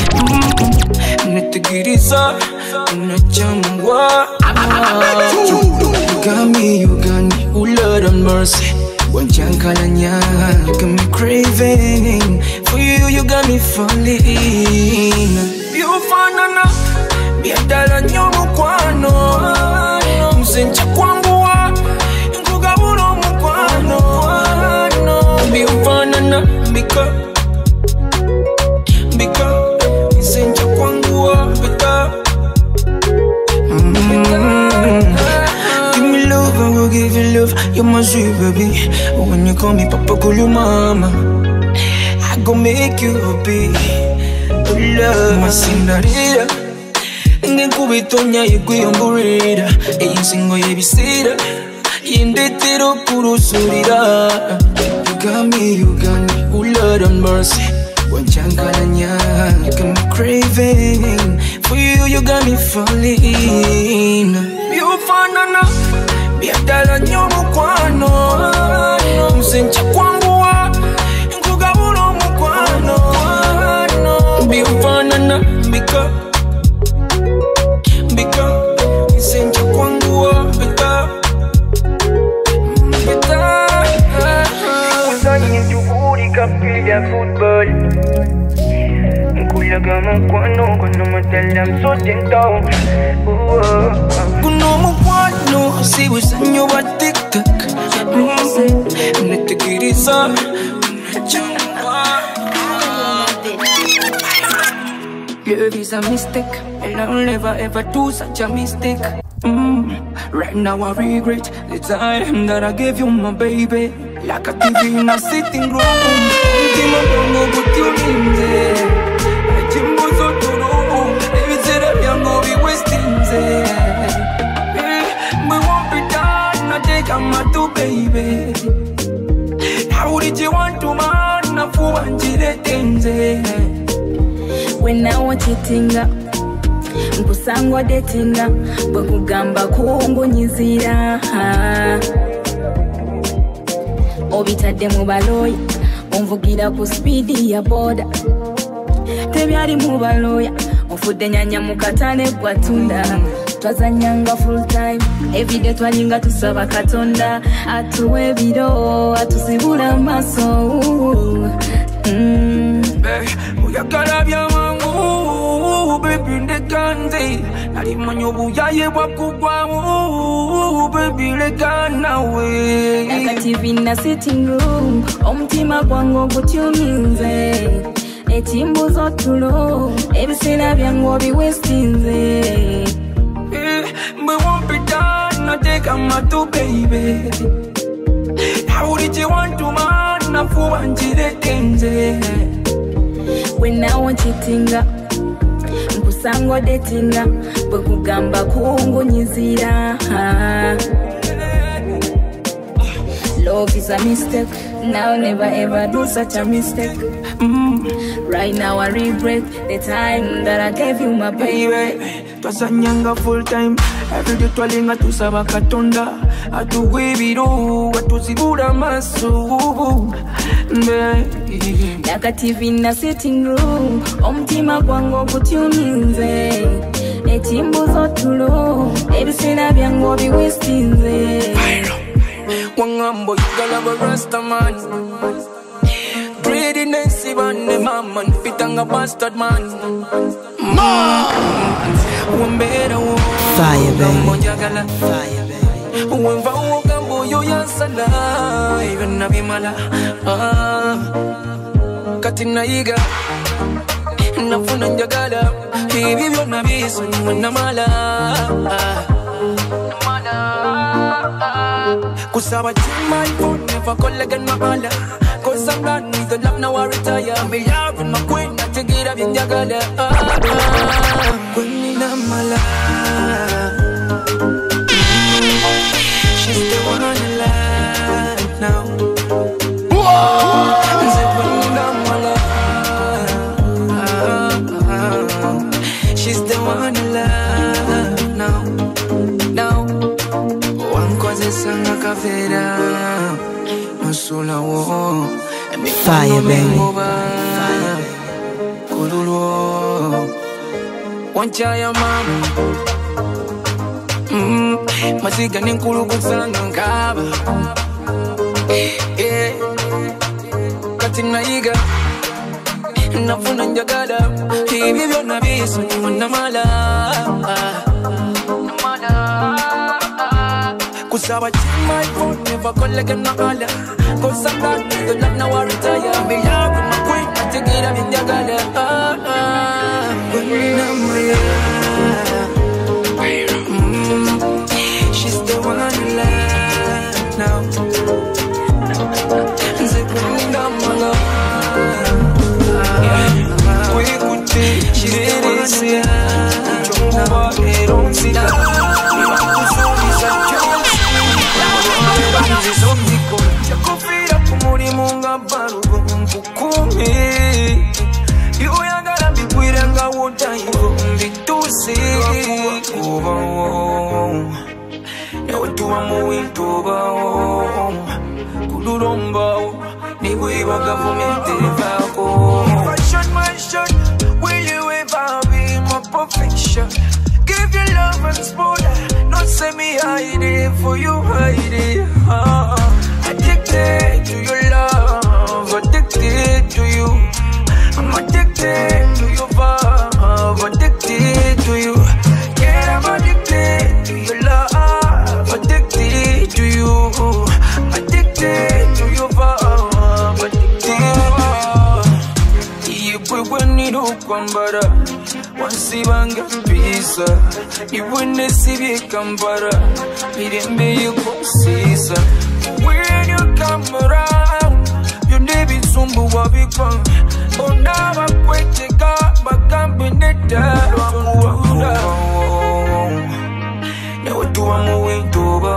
Netegiriza Unachamwa You got me, you got me Oh Lord of mercy Wanjankalanya Got me craving For you, you got me falling Biufanana Biadala nyomu kwano Msencha kwangu wa Nkugaburo mukwano Biufanana Bika Bika Msencha kwangu wa Bika Give me love, I will give you love You're my sweet baby When you call me papa, call you mama I gon' make you happy Love, my Cinderella Ngekubitonya yegwiyamburira Eyinsingo yebisira Yindetero kurusurira You got me, you got me Oh Lord of mercy Wanjankalanya You got me craving For you, you got me falling Biufanana Biadala nyomu kwano Msencha kwangu wa Nkugaburo mukwano Biufanana Bika Bika Msencha kwangu wa Bika Bika Uzanye juhuri kapilya football Nkulaga mukwano Gwana madala I'm so gentle Kuno mukwano Sibusanyo wa TikTok Netegiriza Love is a mistake And I'll never ever do such a mistake mm. Right now I regret the time that I gave you my baby Like a T V in a sitting room Tima bongo kutulinze Jimbo zotoro Baby said I'm young go be wasting Me won't be done I take a matu baby How did you want to man Na fuwa njire tenze When I want cheatinga Mkusangwa datinga Bwekugamba kuungu nyizira Obitadde mu baloya Onvugira ku speedi ya boda Tebyali mu baloya Onfudde nyanya mu katale gwatunda Twazanyanga full time Everyday twalinga tusaba Katonda atuwe biro atusibula maso mm. Uyagala bya mangu baby ndekanze nali manyo buyaye bwakugwamu baby leka nawe Like a T V in a sitting room Omutima gwangu gutyuminze Etimbu zotulo Ebisera byangu obiwestinze Me won't be done I take a matu baby How did you want to man Na fuwa njire tenze When I want cheatinga Mkusangwa datinga Bwekugamba kuungu nyizira Love is a mistake Now never ever do such a mistake mm. Right now I regret the time that I gave you my baby Twazanyanga full time Everyday twalinga tusaba Katonda atuwe biro atuzibula maso Like a T V in a sitting room Omutima gwangu gutyuminze Etimbu zotulo Ebisera byangu obiwestinze Wangambo yugala ba rasta man Greediness ibane mama Nfitanga bastard man Wambera wo Fire baby Fire baby Wemva wogambo yo yansala Even nabimala Kati nayiga Nafuna njagala Ibi byonna biso namala Kusaba chima iPhone never call again mahala Cause I'm not need the love now I retire Me love and my queen I take it up in jagala Queen namala She's the one I like now Say queen namala Fire, baby. One chaya mama. Mm, masiga ninkulu kusanga nkaba. Eh, katina iga. Nafuna njagala. Hivi vyona bisu nifuna mala. Mala. Kusaba chima ipo never collect na ala. Cause I'm not nigga not now I retire. Me love with my queen, I take it up in njagala. Ah ah. She's the one I love now. She's if I shut my shirt, will you ever be my perfection? Give you love and sport, not say me hide it for you, hide it. uh, Addicted to your love, addicted to you. I'm addicted to your love, addicted to you. Yeah, I'm addicted to your love, addicted to you. Addicted to your love, addicted. Iwe wani rukwambara, wansibanga pisa. Iwe nesibi kambara, mirembe yuko sisa. When you come around, you never sumbu wabikwa. Ona wakweteka, bakambineta. Newe tuwa muwintoba.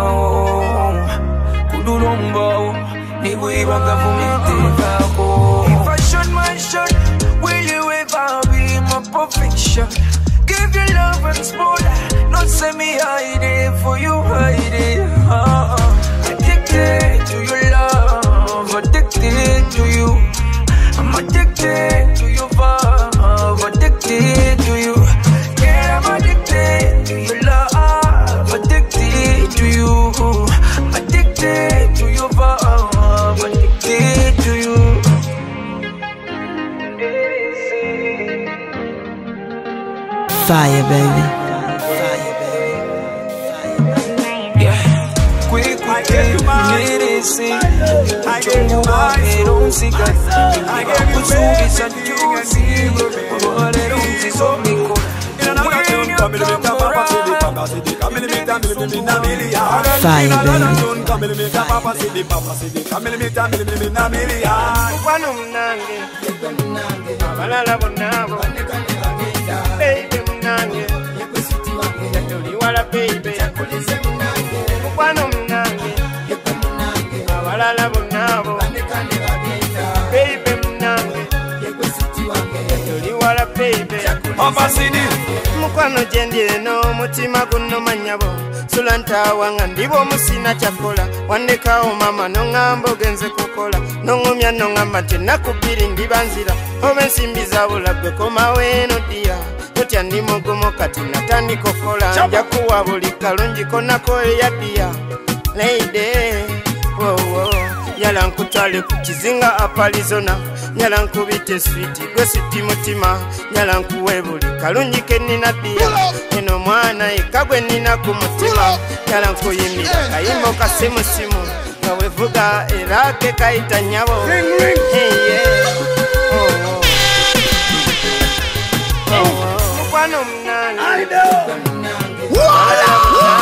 Kuduromba, niwe bakavumete. If I shut my shirt, will you ever be my perfection? Give you love and sport, not say me hide it for you, hide it. uh, Addicted to your love, addicted to you. I'm addicted to your love, addicted to you. Yeah, I'm addicted to your love, addicted to you. Addicted to your love, addicted to you. Fire, baby. Quick, quick, medicine. I gave you my don't see God. I gave you movies and juicy. But I don't see so many. Fire, baby. Baby munange, yatuli wala baby. Mukwano munange, abalala bonabo. Baby munange, yatuli wala baby. Mukwano jendye no mutima guno manyabo. Sulanta wanga ndibo musina chakola. Wandekawo mama nongamba ogenze kukola. Nongomya nongamba tenakubiri ndibanzira. Obe nsimbi zabula gwe komawe no dia. Totya ndi mugumu kati natandika okukola. Nja kuwa buli kalungi konako eyadia. Lady, wo wo, yala nkutwale ku kizinga apalizona. Nyala nkubite switi gwe switi mutima. Nyala nkuwe buli kalungi ke nina dia. Eno mwana ekagwe nina ku mutima. Nyala nkuyimbira kayimbo kasimusimu. Nga wevuga era ke kayita nyabo. Hey yeah, oh oh. Mukwano munange, I know. Wala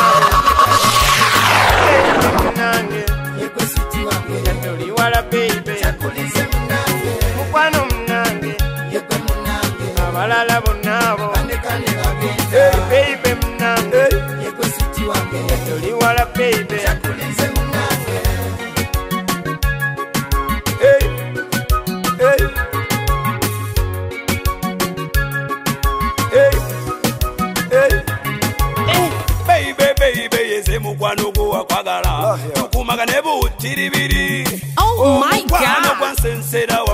munange, yatuli wala baby. Mukwano munange, abalala bonabo. Baby munange, yatuli wala baby. Hey, hey. Hey, hey, hey, baby, baby, yeze mukwano gwa kwagala. Tukumagane butiribiri. Oh my God. Mukwano kwa sensera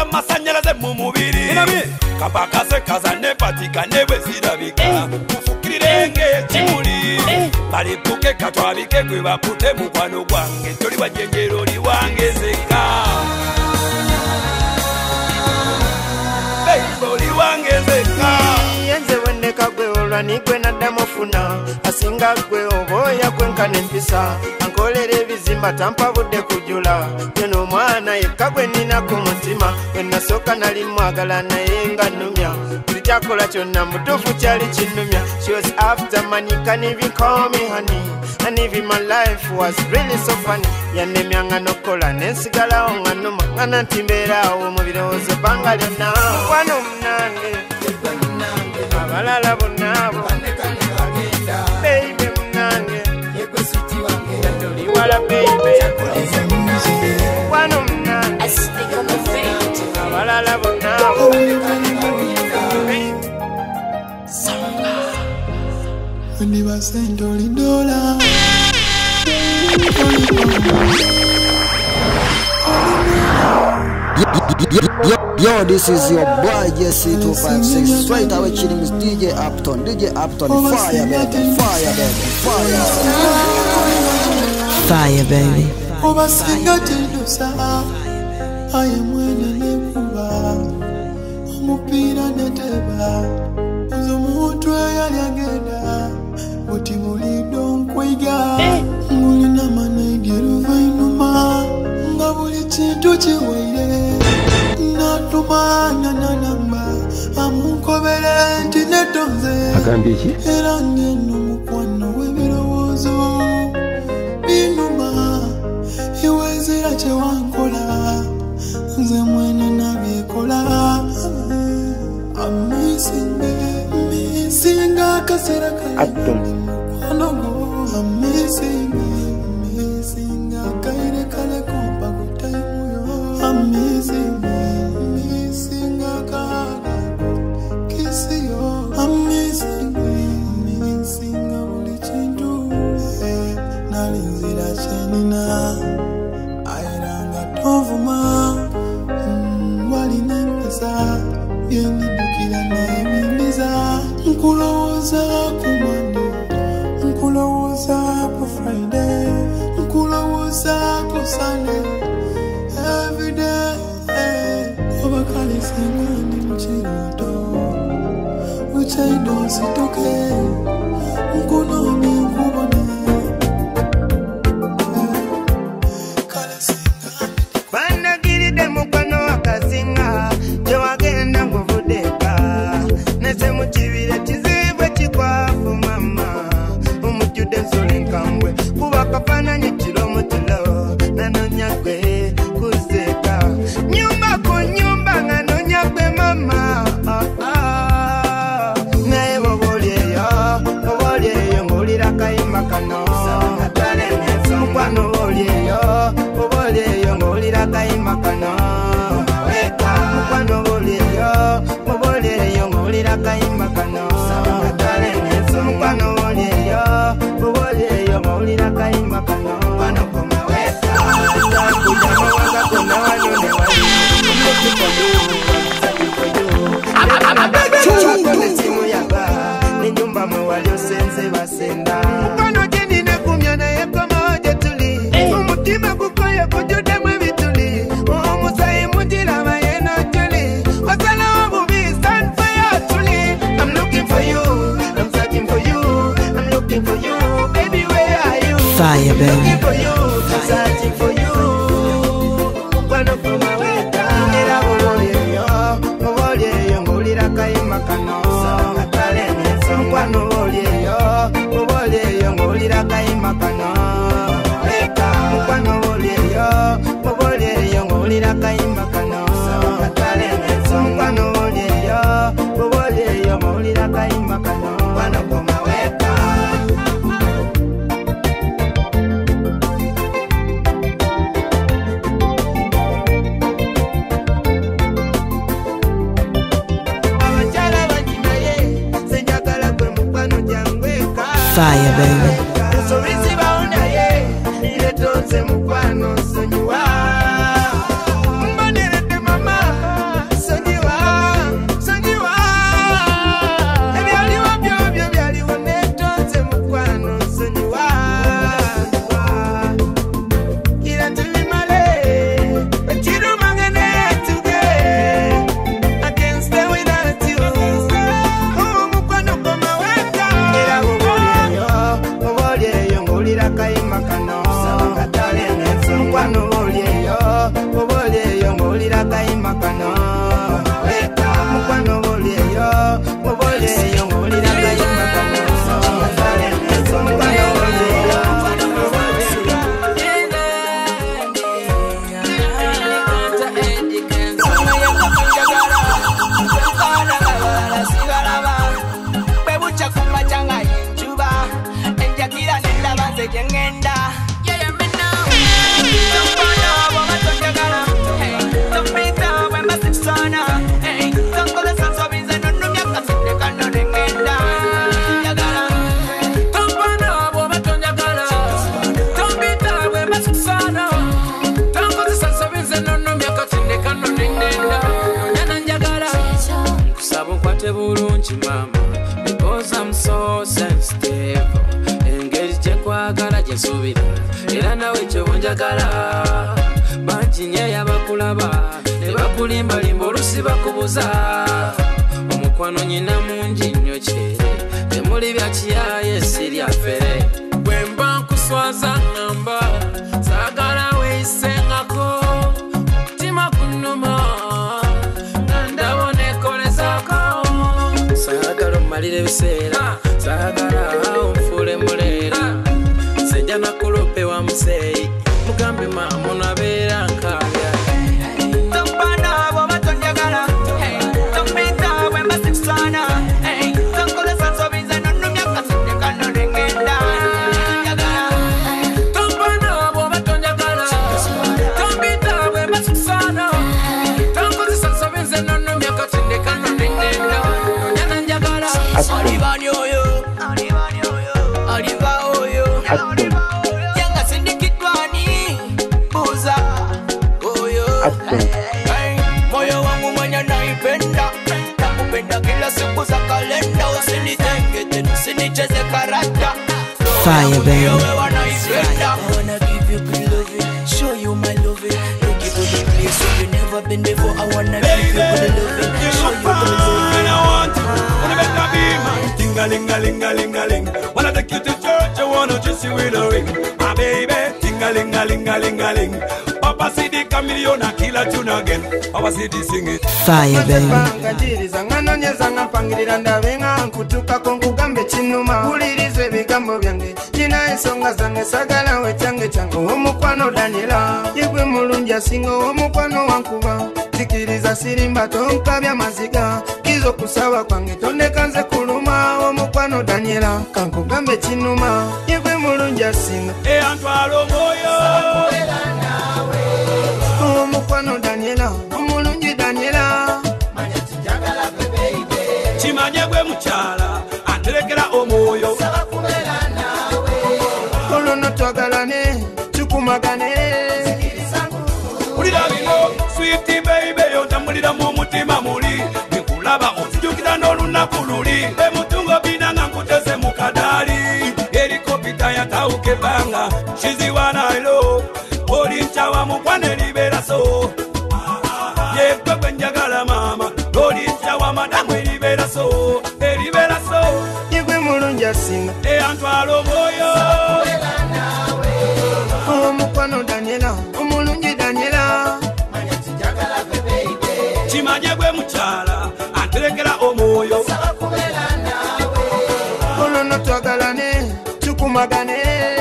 Tumira masanyalaze mu mubiri kapakase kazane patikane bwe zirabika tufukirenge kimuli balipuke katwabike gwe bakute mukwano gwange toli bajenjero li wange zeka baby li wange zeka yenze wendeka gwe olwani gwe naddamu funa asinga gwe oboya kwenkana empisa ankolera ebizimba tampabudde kujula yono omwana yekka gwe nnina ku mutima gwe nasooka nali mwagala naye nga nnumya buli kyakola kyonna mutuufu kyali kinnumya. She was after money, can even call me honey, and even my life was really so funny. Yanemyanga nokola nensigalawo nga nnuma nga nanti mbeeraawo mu birowoozo ebbanga lyonna mukwano munange abalala bonnaabo baby munange toli wala baby mukwano munange abalala bonnaabo When was sent only dollar. Yo, yo, this is your boy Jesse two five six. Straight away chilling with D J Upton. D J Upton, fire baby, fire baby, fire. Fire baby. Obasinga telusa. I am winning nekuba. Omupira neteba. Uzomutu yali agenda. Oti mulido nkwiga. Mulina manegero vainuma. Nga buli kintu kiwaire. Natuma nananamba. Amunkobere nti netonze. Agambye ki? Era ngeno mukwano w'ebirowoozo. Binuma. Iwezera kye wankola. Nze mwene nabyekola. I'm missing me, missing a kasera kale. I'm missing me, missing a kaire kale kompa kutaimu yo. I'm missing me, missing a kale kisi yo. I'm missing me, missing a uli chindu. Eh, nalinzira chenina. Airanga tovuma, wali nempesa. Yeni bukira na emiliza. Nkulowoza ku Monday, nkulowoza ku Friday, nkulowoza ku Sunday. Every day, obakali singani muchiroto, uchaido sitoke, nkunomi nkubone. Bandagiride mukwano akazinga, jewagenda nguvudeka. Nese mukibire kizibwe kikwafu mama, umujjude nsole nkambwe, kuba kafananye kiro mutilo, nanonyagwe kuzeka. Nyumba ku nyumba nga nonyagwe mama, ah, ah. Naye bobolyeyo, bobolyeyo ngulira kayimba kano. Mukwano bolyeyo, bobolyeyo ngulira kayimba kano. Mukwano bolyeyo, bobolyeyo ngulira kayimba kano. Mukwano bolyeyo, bobolyeyo ngulira kayimba kano. Mukwano koma weka, ndakuja mawanga kona wanyone wali. Chakone timu yaba, ninyumba mwe wali osenze basenda. Mukwano jeni nekumya na yekoma oje tuli. Umutima kukoye kujude mwe bituli. Umusayi mujira mayeno tuli. Wasala wabubi stand for you tuli. I'm looking for you, I'm searching for you, I'm looking for you, baby where are you? Fire baby. Looking for you, searching for you. Mukwano koma weka, era bobolyeyo, bobolyeyo ngulira kayimba kano. Mukwano bolyeyo, bobolyeyo ngulira kayimba kano. Mukwano bolyeyo, bobolyeyo ngulira kayimba kano. Mukwano bolyeyo, bobolyeyo ngulira kayimba kano. Mukwano koma weka. Abachala banyinaye, senjagala gwe mukwano jangweka. Fire baby. Nsobisi bawunaye, niretonze mukwano nsonyiwa. Mbonerete mama, nkwate bulungi mama because I'm so sensitive engeri kyekwagala gyesuubira era nawe kyebonjagala bangi nye yabakulaba ne bakulimbalimba olusi bakubuza omukwano nyina mungi nnyo kyere temuli bya kiyaye sirya fere bwe mba nkuswaza ŋŋamba saagala weeyisengako mutima gunnuma nga ndabonekolezaako saagala ommalira ebiseera saagala onfuule muleera sejja nakulope wa museeyi mugambe maamuno abeera nkaabya moyo wangu mwenye naipenda nakupenda kila siku za kalenda usinitenge tena usinicheze karata Fire, baby. I wanna give you good loving, show you my loving, take you to the place where you never been before. I wanna give you good loving, show you good loving. I want you, wanna make a be man. Ting-a-ling-a-ling-a-ling-a-ling. Wanna take you to church, I wanna just you with a ring. My baby, ting-a-ling-a-ling-a-ling-a-ling. Papa see the chameleon and kill a tune again. Papa see the sing it. Fire, baby. Ngajiriza nganonyeza ngampangirira ndabenga nkutuka konkugambe kinuma ulirize bigambo byange nina ensonga zange sagala we cyange cyange omukwano Daniela yegwe mulungi asinga omukwano wankuba zikiriza sirimba tonkabya maziga kizo kusaba kwange tondekanze kuluma omukwano Daniela kankugambe kinuma yegwe mulungi asinga e antwalo moyo omukwano Daniela omulungi Daniela chimanye gwe muchala anterekera omwoyo olono twagalane tukumagane ulira bino sweet baby yotambulira mu mutima muli nikulaba otujukira n'olunaku luli emutungo binanga nkuteze mu kadaali erikopita yatawuke banga shiziwana ilo oli nchawa mukwane libera so yekwe gwe njagala mama oli nchawa madamu eribera so eribera so yegwe mulungi asinga eyantwala omwoyo omukwano Daniela omulungi Daniela kimanye gwe mukyala anterekera omwoyo olono twagalane tukumagane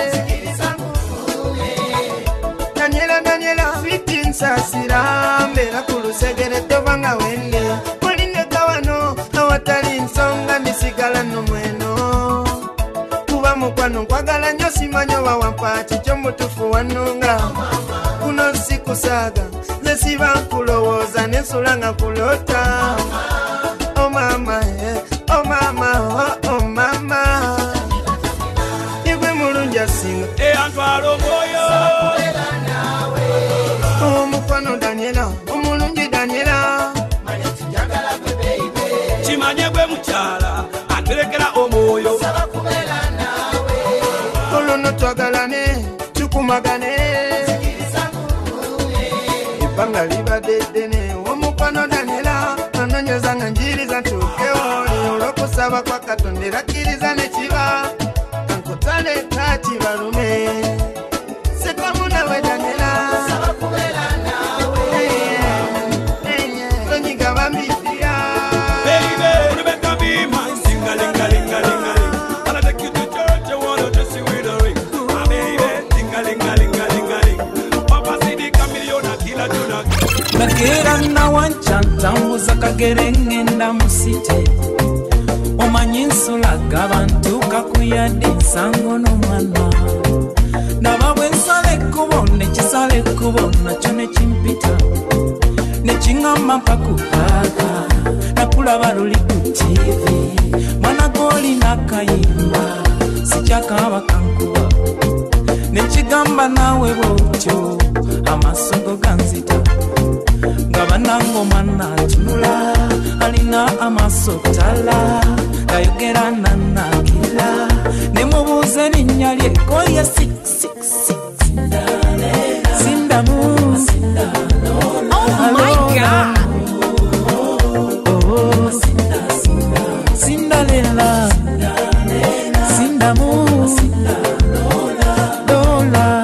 Daniela Daniela fitinsasira mbera kulusegere tovanga wende mulindeka wano awatali nsonga nisigala nomweno kuba mukwano nkwagala nnyo simanyo bawampa kikyo mutufu wanunga kuno sikusaga nze siba nkulowooza nensula nga kulota o mama o mama o mama igwe mulungi asinga eyantwala omwoyo omukwano Daniela omulungi Daniela kimanye gwe mukyala anterekera omwoyo olono twagalane tukumagane ebbanga libadde ddene omukwano Daniela anonyeza nga njiriza ntuukewo olw'okusaba kwa Katonda era kkiriza ne kiba kankutale kati balume sekamu nawe Daniela tonyiga bambidira Nakera na wancha ntambuza kagere ngenda mu city omanyi nsulaga abantu kakuyadde ensango n'omwana ndaba bwe nsala ekkubo nekisala ekkubo nakyo nekimpita nekiŋŋamba mpakukaaga nakulaba luli ku tivi mwana gw'olina akayimba sikyakaaba kankuba nekigamba naawe bwotyo amaaso go ganzita nga bannange omwana atunula galina amasotala gayogera nanakila nemubuuza erinnya lye koye sindamu. Oh my God. Oh, Cinderella, Sindamu, Lola.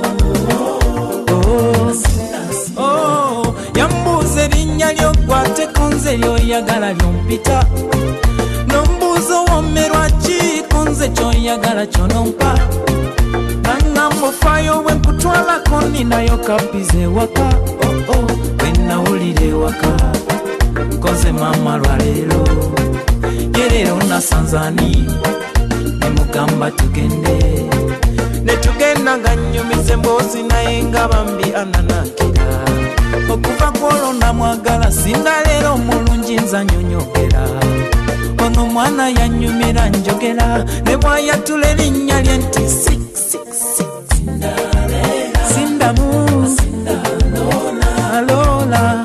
Oh, oh, yambuze erinnya ly'okwate konze ly'oyagala lyompita. Nombuuza owomerwa ki konze ky'oyagala ky'onompa. Nangamufaayo bwe nkutwalako ninayo kapize waka. Oh oh, bwe nawulira waka. Koze mama lwaleero yerero nasanzani nemugamba tugende netugenda nga nnyumize mboozi naye nga bambi ananakira okuva kwolwo namwagala singa leero omulungi nzanyonyogera ono mwana yannyumira njogera ne bwayatula erinnya lye nti sindamu Lola.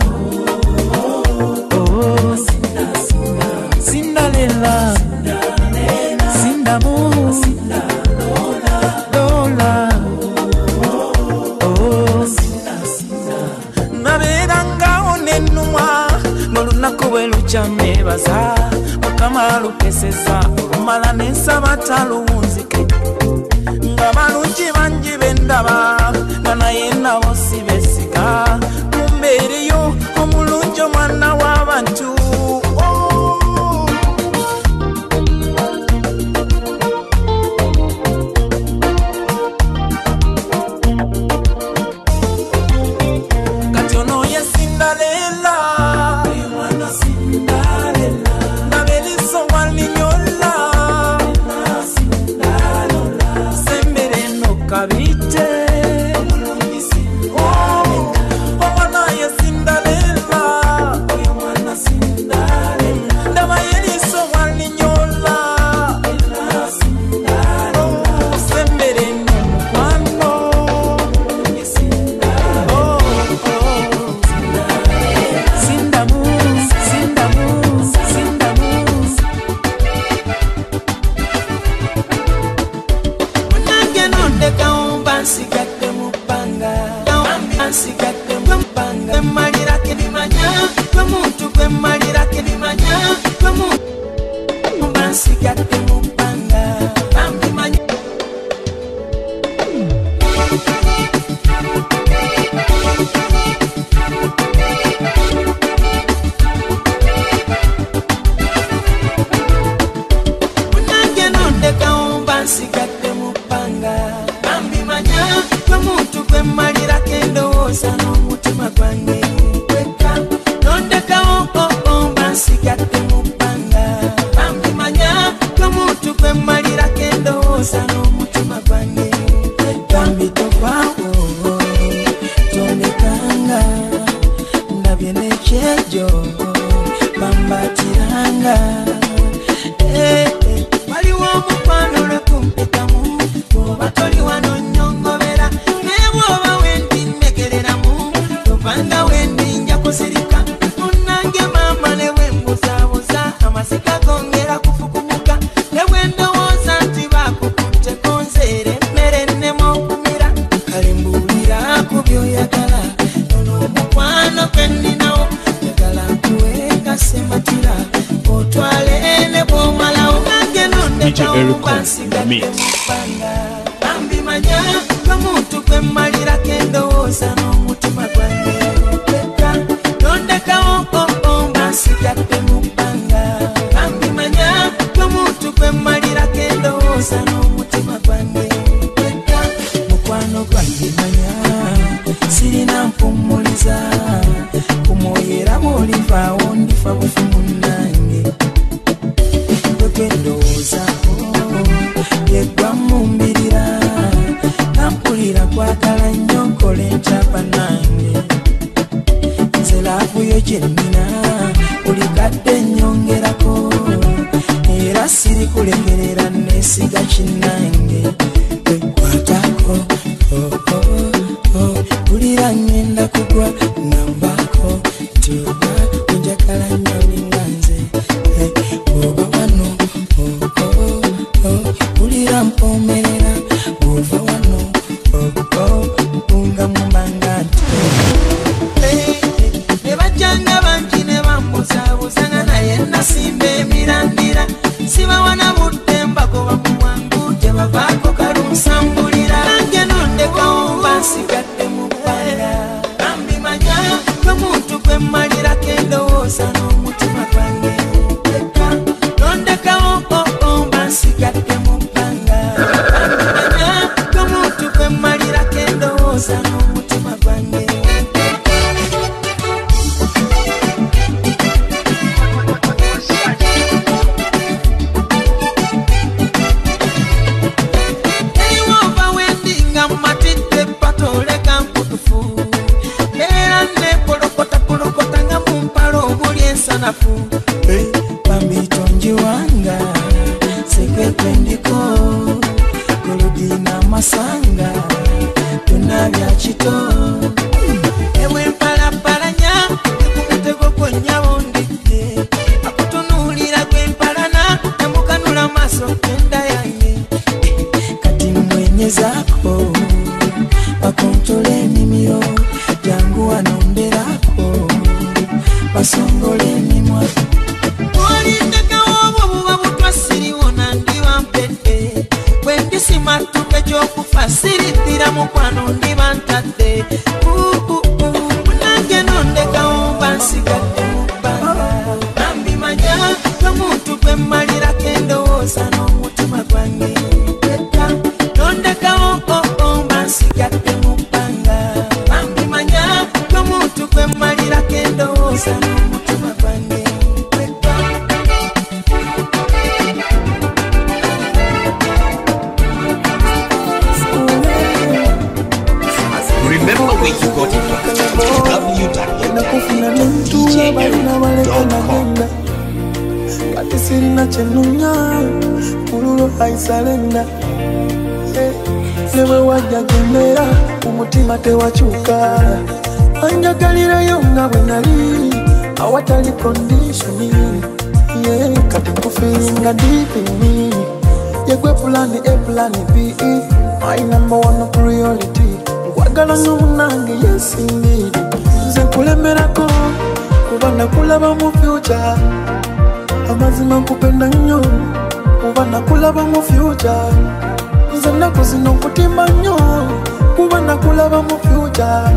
Cinderella, Sindamu, Lola. Oh, naberanga onenumwa ng'olunaku bwe lukya neebaza Mukama lukeseza olumala n'ensaba taluwunzike nga balungi bangi bendaba nga naye nabo sibesiga kumbeereyo omulungi omwana w'abantu. D J Ericon in the mix. Bambi manya kamuntu kwemalira kendowooza n'omutima gwange opeka nondeka oko mbansigadde mu bbanga. Bambi manya kamuntu kwemalira kendowooza n'omutima gwange opeka mukwano gwange manya sirina mpumuliza kumwoyera bw'olivaawo ndifa bufu munnange kwendowoozaako yeggwa mumbirira nampulira kwagala nnyo nkola enkyapa nange nze laavuyo gye nnina buli kadde nnyongerako era siri kulekerera neesiga kinnange kwatako bulira ngenda kugwa nambako tuba onjakala nnyo ninga sanafu hey, pambitonji wanga sekwe kwendiko Golodina masanga tunavya chito ewe mpala mpala nya kumutego konya ondike akutunulira kwe mpala na namukanula maso kenda yaye kati mwenye zako wakontole mimio yangu wanomberako basongole mimwa Olindeka obo buba butwasiri wona ndiwa mpete Wendi simatuke jokufa siritira mukwano ndiba ntate Munange nondeka oba nsigadde mubanga Nambi manya n'omuntu gwe mmalira kendowooza n'omutima gwange Nondeka oba nsigadde mubanga Nambi manya n'omuntu gwe mmalira kendowooza n'omutima gwange Remember where you got it from. w w w dot d j eric dot com. Kati sirina chenunya Kululu haisalenda Newe wajja gemera Umutima tewachuka Anjagalira yonga wenali Awatali conditioning Yeah, kati kufilinga deep in me Yekwe plani A plani B My number one priority Kwagala n'omunange yes indeed Nze kulemerako Kuba nakulaba mu future Amazima kupenda nnyo Kuba nakulaba mu future Nze nnaku zino nkutimba nnyo Kuba nakulaba mu future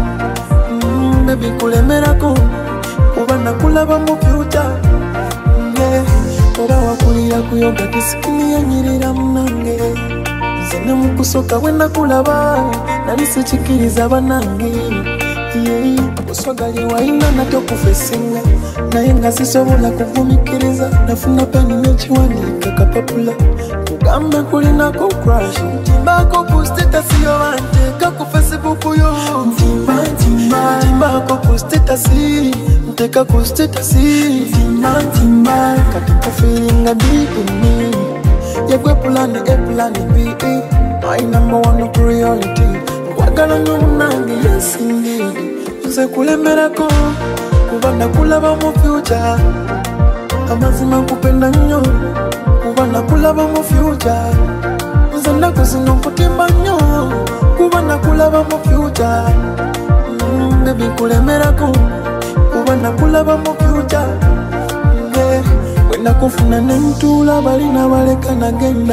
mm, Baby kulemerako Kuba nakulaba mu future yeah. Oba wakulira kuyoga disikini yanyirira munange Nze mukusoka wena kulaba Nali sichikiriza banange yeah. Oswagali waina natokufesinga Naye nga sisobola kuvumikiriza Nafuna peni nechiwanika kapapula Kugambe kulinako crush Timbako kusteta siyo wante Ku Facebook yo Timba, timba Timbako kusteta si Mteka kusteta si Timba, timba Kati kufilinga deep in me Yekwe plani A plani B My number one priority Kwagala n'omunange yes indeed Nze kulemerako Kuba nakulaba mu future Amazima nkupenda nnyo Kuba nakulaba mu future Nze nnaku zino nkutimba nnyo Kuba nakulaba mu future mm, Baby kulemerako Kuba nakulaba mu future yeah. Wenda kufuna n'entula balina baleka nagenda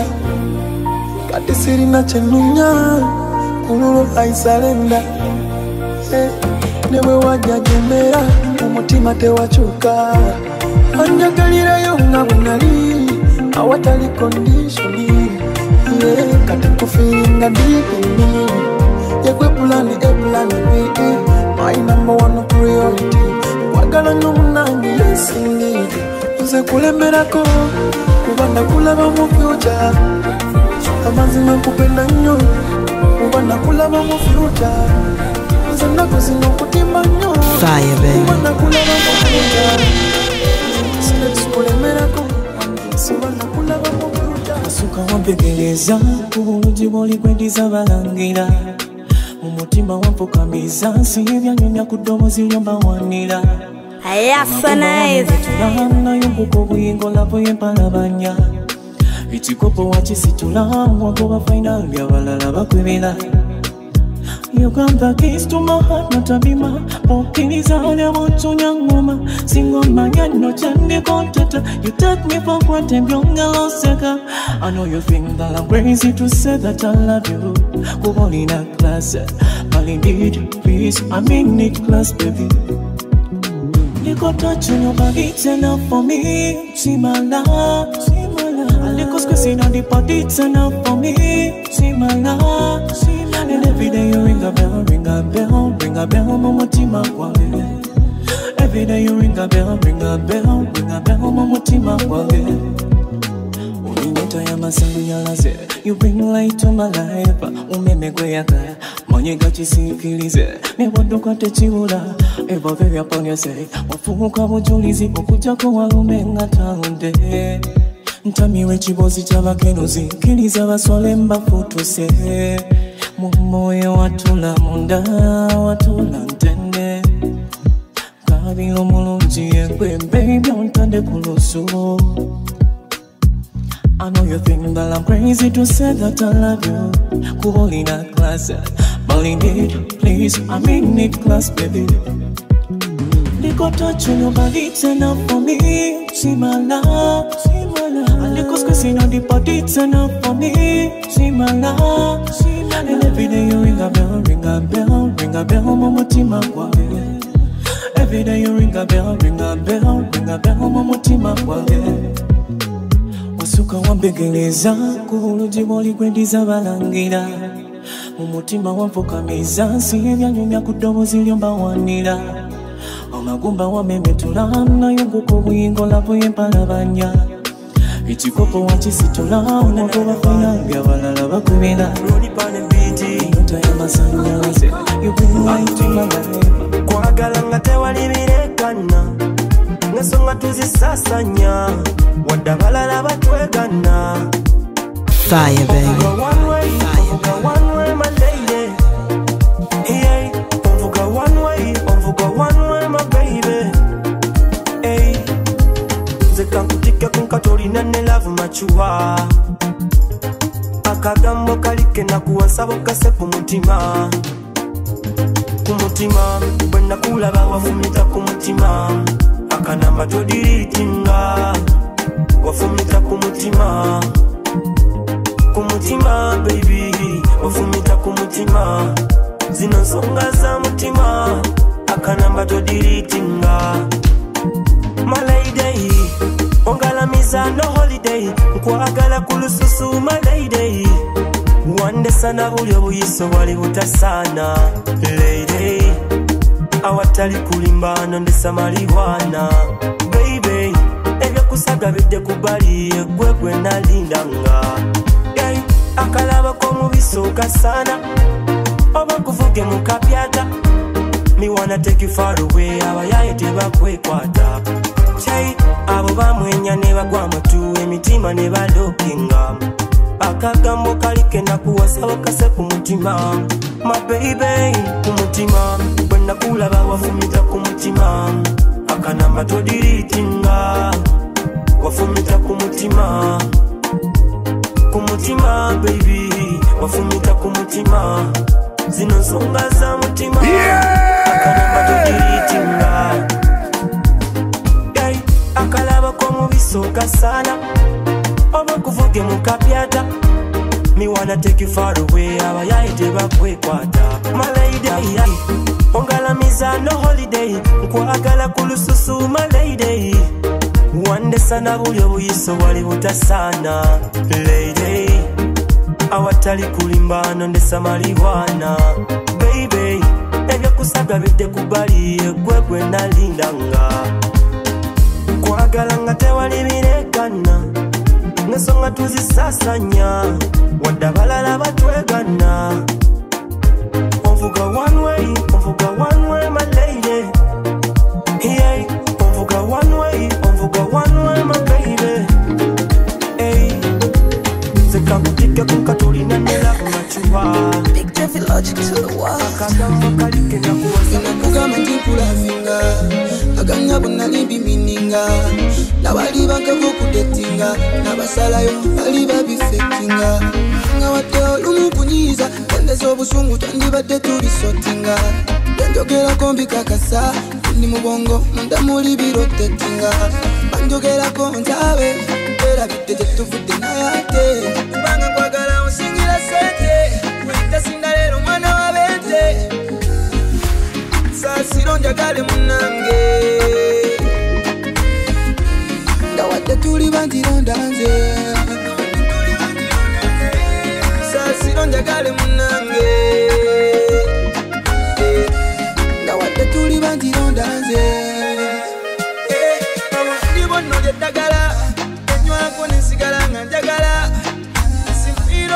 Kati sirina chenunya Kululu haisalenda hey. Newe wajja gemera Umutima tewachuka Anjagalira yonga wenali Awatali conditioning yeah. Kati kufilinga deep in me Yekwe plani A plani B My number one priority Kwagala n'omunange yes indeed Nze kulemerako Kuba nakulaba mu future Amazima nkupenda nnyo Kuba nakulaba mu future Nze nnaku zino kutimba nnyo Fire, baby. Kuba nakulaba mu future Sikulemerako Kuba nakulaba mu future Asuka wampegereza Kubulungi bw'oli kwendiza balangira Mu mutima wampukamiza Nsibyanyumya ku ddoboozi lyombawanira Ayasa nice Nayo mpuko buyingo lapo yempalabanya Bitikopo wakisitula Wagoba final byabalala bakwebera You got the keys to my heart, not a bima Pokiniza ale wantu nyangoma Singoma no chande kontata You take me for granted, byonga loseka I know you think that I'm crazy to say that I love you Kuboli na class But indeed, please, I mean it class, baby You got touch on your body, it's enough for me See my love, see my love A little squeezing on the body, it's enough for me See my love, see my love And every day you ring a bell, ring a bell, ring a bell, Momotima Wale. Every day you ring a bell, ring a bell, ring a bell, Momotima Wale. Ulinyota ya masanyalaze. You bring light to my life. Umeme gweyaka manyega chisikilize. Newaduka techibula eva very upon your say. Wafuka bujulizi okuja ko walume ngatonde. Ntamiwe chibozi chabakenozi kiliza baswale mbafutuse. Mumoyo watula munda watula ntende. Kabilo mulungi ekwe baby ontande kulusu. I know you think that I'm crazy to say that I love you. Cool in a class, but indeed, please, I mean it class, baby. Little touch on your body, it's enough for me. See my love, see my love. A little squeezing on the body, it's enough for me. See my love, see my love. And every day you ring a bell, ring a bell, ring a bell, mama tima kwale. Every day you ring a bell, ring a bell, ring a bell, mama tima kwale. Wasuka wambegeleza kuhuluji wali kwendiza balangira. Mumutima wamfukamiza sievya nyumya kudomo ziliomba wanira. Amagumba wamemetula na yunguko wingo lapo yempalabanya. Ichikopo wachisitola unako wafanya vya walala wakumina. Nyota ya masanyalaze you bring light to my life. Kwa galanga tewali mirekana Ngasonga tuzisasanya Wadabalala batwegana Fire, baby. One way, Onvuga one way, my lady. Hey, Onvuga one way, Onvuga one way, my baby. Hey, Zekankutika kunkatori nane love machua. Akagambo kalike na kuwansabo kase kumutima. Kumutima, bwena kulaba wafumita kumutima. Akanamba todiritinga wafumita kumutima. Kumutima baby wafumita kumutima. Zino nsonga za mutima akanamba todiritinga. My lady ongalamiza no holiday nkwagala kulususu my lady. Wande sana buli obuyiso bwali butasana lady. Awatali kulimbana ndesa marijuana baby. Ebya kusaga bidde kubali egwegwe nalindanga. Hey, akalaba ko mubiso kasana oba kuvuge mukapyata. Me wanna take you far away abayaye tebakwekwata. Chai abo bamwenya ne bagwa mutu emitima ne balokinga. Akagambo kalike na kuwasaba kase kumutima. My baby kumutima bwena kulaba wafumita kumutima. Akanamba todiritinga wafumita kumutima. Kumutima baby wafumita kumutima. Zino nsonga za mutima akanamba todiritinga. Hey, akalaba ko mubiso kasana oba kuvuge mukapyata. Me wanna take you far away abayaye tebakwekwata. My lady ongalamiza no holiday nkwagala kulususu my lady. Wande sana buli obuyiso bwali butasana lady. Awatali kulimbana ndesa marijuana baby. Ebya kusaga bidde kubali egwegwe nalindanga. Kwagala nga tewali mirekana Ngasonga tuzisasanya Wadabalala batwegana. Onvuga one way, onvuga one way my lady. Hey, onvuga one way, onvuga one way my baby. Hey, Zekankutika kunkatori nane love machua. Big Jeffy Logic to the wall. Akagambo kalike na kuwasaba Kugama tinkulazinga Aganya bunali bimininga Nabali bakago kudetinga Nabasalayo bali babifekinga Nga wate olumu kunyiza Kendezo busungu twandibadde tubisotinga Banjogera kombi kakasa Ndi mubongo munda muli birotetinga Banjogera konzabe Era bidde jetuvudde nayate Kubanga kwagala onsingira sente Wenda singalero mwana wa bente Sasiro njagale munange Ndawadde tuli bandironda nze Sasiro njagale munange Ndawadde tuli bandironda nze Ndi bonno lyeddagala Enywako nensigala nga njagala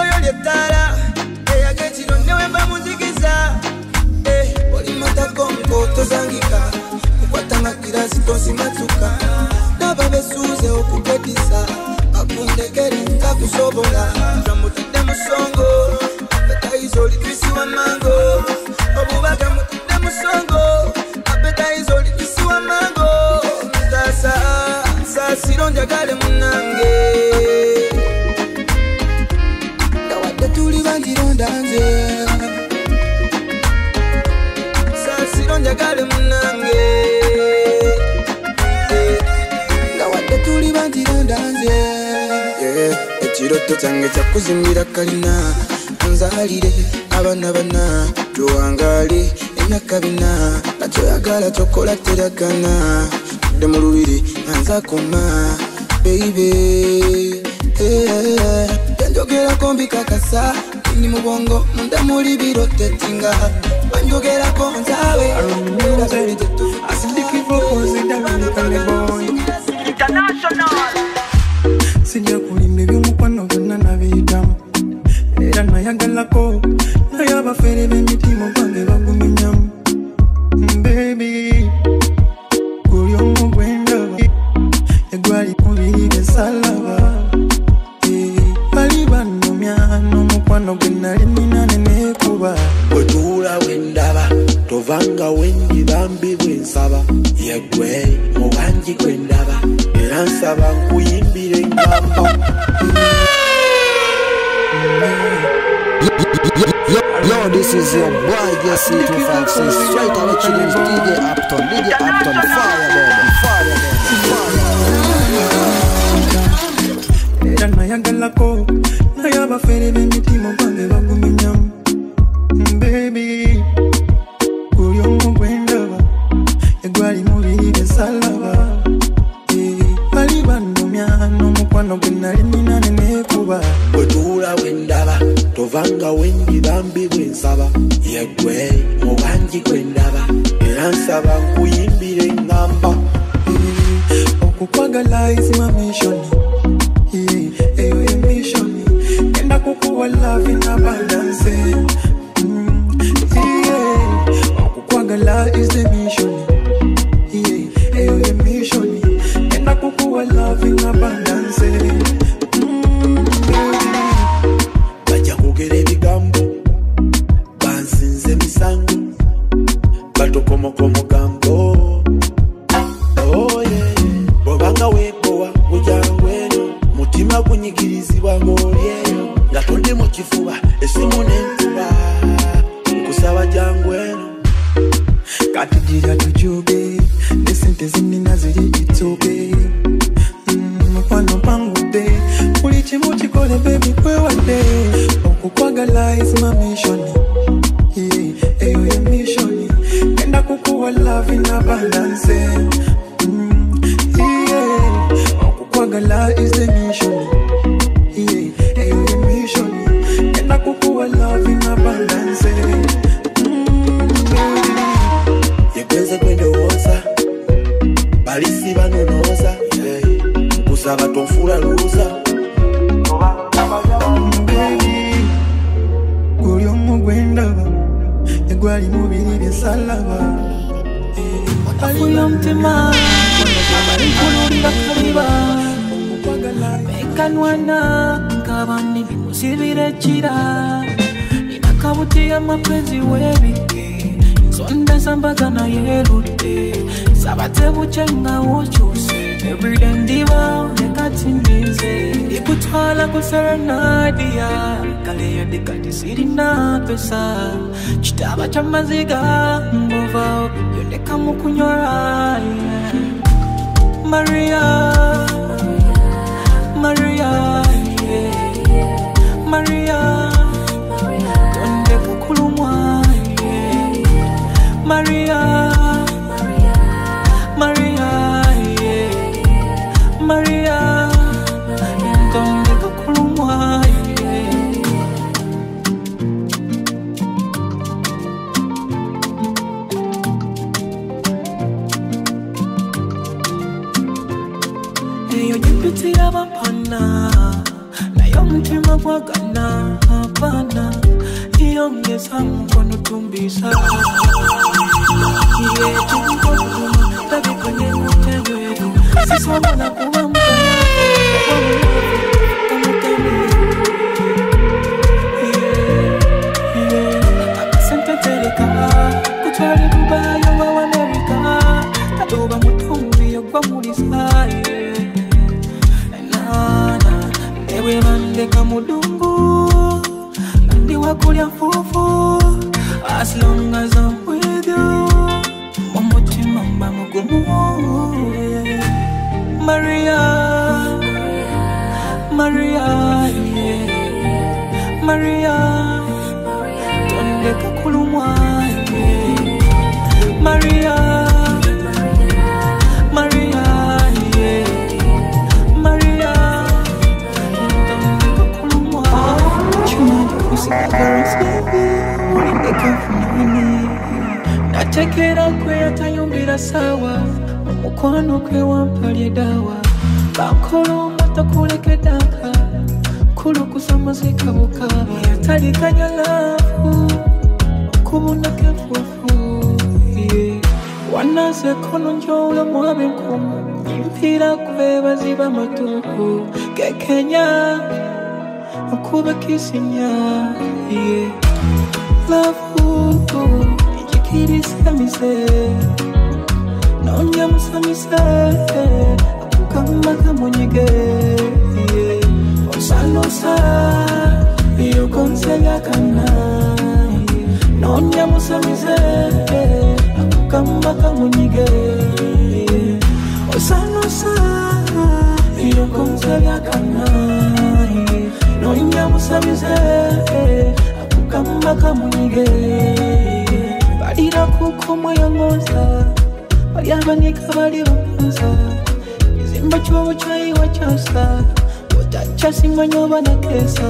oyo lyetala eyagekino newemba munzigiza oli matako mkoto zangika mukwatanga kirasi tosimatuka naba besuze okupetisa akundekeri ntakusobola ramutidde musongo apetaizo litwisi wa mango obubaga mutidde musongo apetaizo litwisi wa mango ntasa sasiro njagale munange ndawadde tuli banjironda nze sasiro njagale munange ndawadde tuli banjironda nze ekiroto kyange kyakuzimira kalina nzalire abana bana tuwangali emyaka bina nakyoyagala kyokola teragana de mu lubiri nanza kuma baby banjogerako mbikakasa ni mubongo munda muri birotetinga banjogerako nzawe sijja kulimba ebyomukwano byonna nabiyitamu era nayagalako naye abafere b'emitima gwange bagumenyamu baby guli omu gwendaba egwali mubiri byesalaba bali bannomya n'omukwano gwe nali nina nenekuba bwetuula wendaba tovanga wengi bambi bwensaba yegwe mubangi gwendaba era nsaba nkuyimbire engamba Yo, this is your boy Jesse two five six. Straight away chilling with D J Upton, D J Upton, fire baby, fire baby, fire. Era nayagalako naye abafere b'emitima gwange bagumenyamu baby guli omu gwendaba egwali mubiri byesalaba bali bannomya n'omukwano gwe nali nina nenekuba bwetuula wendaba tovanga wengi bambi bwensaba yegwe mubangi gwendaba era nsaba nkuyimbire engamba okukwagala is my mission eyo ye mission enda kukuwa love in abundance okukwagala is the mission eyo ye mission enda kukuwa love in abundance bajja kwogera ebigambo bansinze emisango batokomokomogambo oye bwobanga weekowa bujangu eno mutima gunyigirizibwa ng'olyeyo nga tonde mu kifuba esimu n'enkuba nkusaba jangu eno kati gira tujuge nesente zinina ziri itoge mukwano pangudde buli kimu kikole bebi kwewadde okukwagala is my mission eyo ye mission enda kukuwa love in abundance okukwagala is the mission eyo ye mission enda kukuwa love in abundance yegwenze gwendowooza balisi banonooza nkusaba tonfuula luuza guli omu gwendaba egwali mubiri byesalaba otafuya omutima abalikululira kaliba mekanwana nkabandi bimusibira ekira nina kabuti y'amapenzi w'ebike nsonda zambagana yerudde sabate buce nga wokyuse everyday ndiba nekatindize ikutwala ku serenadia kaleyo ndikati sirina pesa kitaba ky'amaziga ngova yondeka mu kunyora Maria Maria Maria tondeka kulumwa Maria Maria Maria tondeka kulumwa eyo jipiti abapana na nayo mtima gwagana hapana iyongeza mkono tumbisa iye chumkoma tabi kwenye mteweru sisoma na kuwa mkana akasente tereka kutwali Dubai wa Amerika tadoba mutumbi yogwa mulisa nana ewe mandeka mudungu ndi wakulya fufu as long as I'm with you omutima mba mugumu Maria Maria yeah. Maria tondeka kulumwa yeah. Maria Maria yeah. Maria tondeka kulumwa chuma kusikagara ulindeka funini natekera kwe atayumbira sawa omukwano kwe wampalye dawa bankolo matakuleke daka kulu kusama zikabuka yatalikanya lafu kubunake fufu yeah. Wanase kono njole mwabe nkumu impira kwe baziba matuku kekenya kuba kisinya yeah. Lafu ijikirisa mise nonya musamise kama kamunyige yeah. Osanosa iyo konsega kana yeah. Nonya musamise kama kamunyige yeah. Osanosa iyo konsega kana yeah. Nonya musamise kama kamunyige yeah. Balira kuko moyo ngoza bayabanika bali bakunza izimba chuo chai wachosa utacha simanyoba na kesa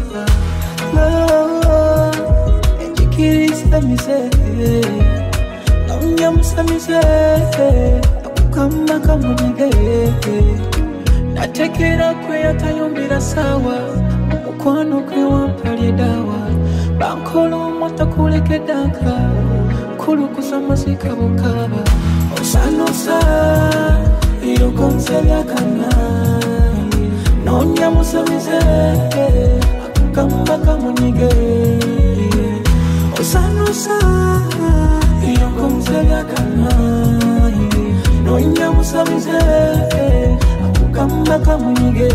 la ejikirisa mise naunyamusa mise akukama kamunyige natekera kwe atayumbira sawa mukwano kwe wampalye dawa bankolo matakuleke daka kulu kusama zikabukaba osanosa iyo konsega kana nonya musamize akukamba kamunyige osanosa iyo konsega kana nonya musamize akukamba kamunyige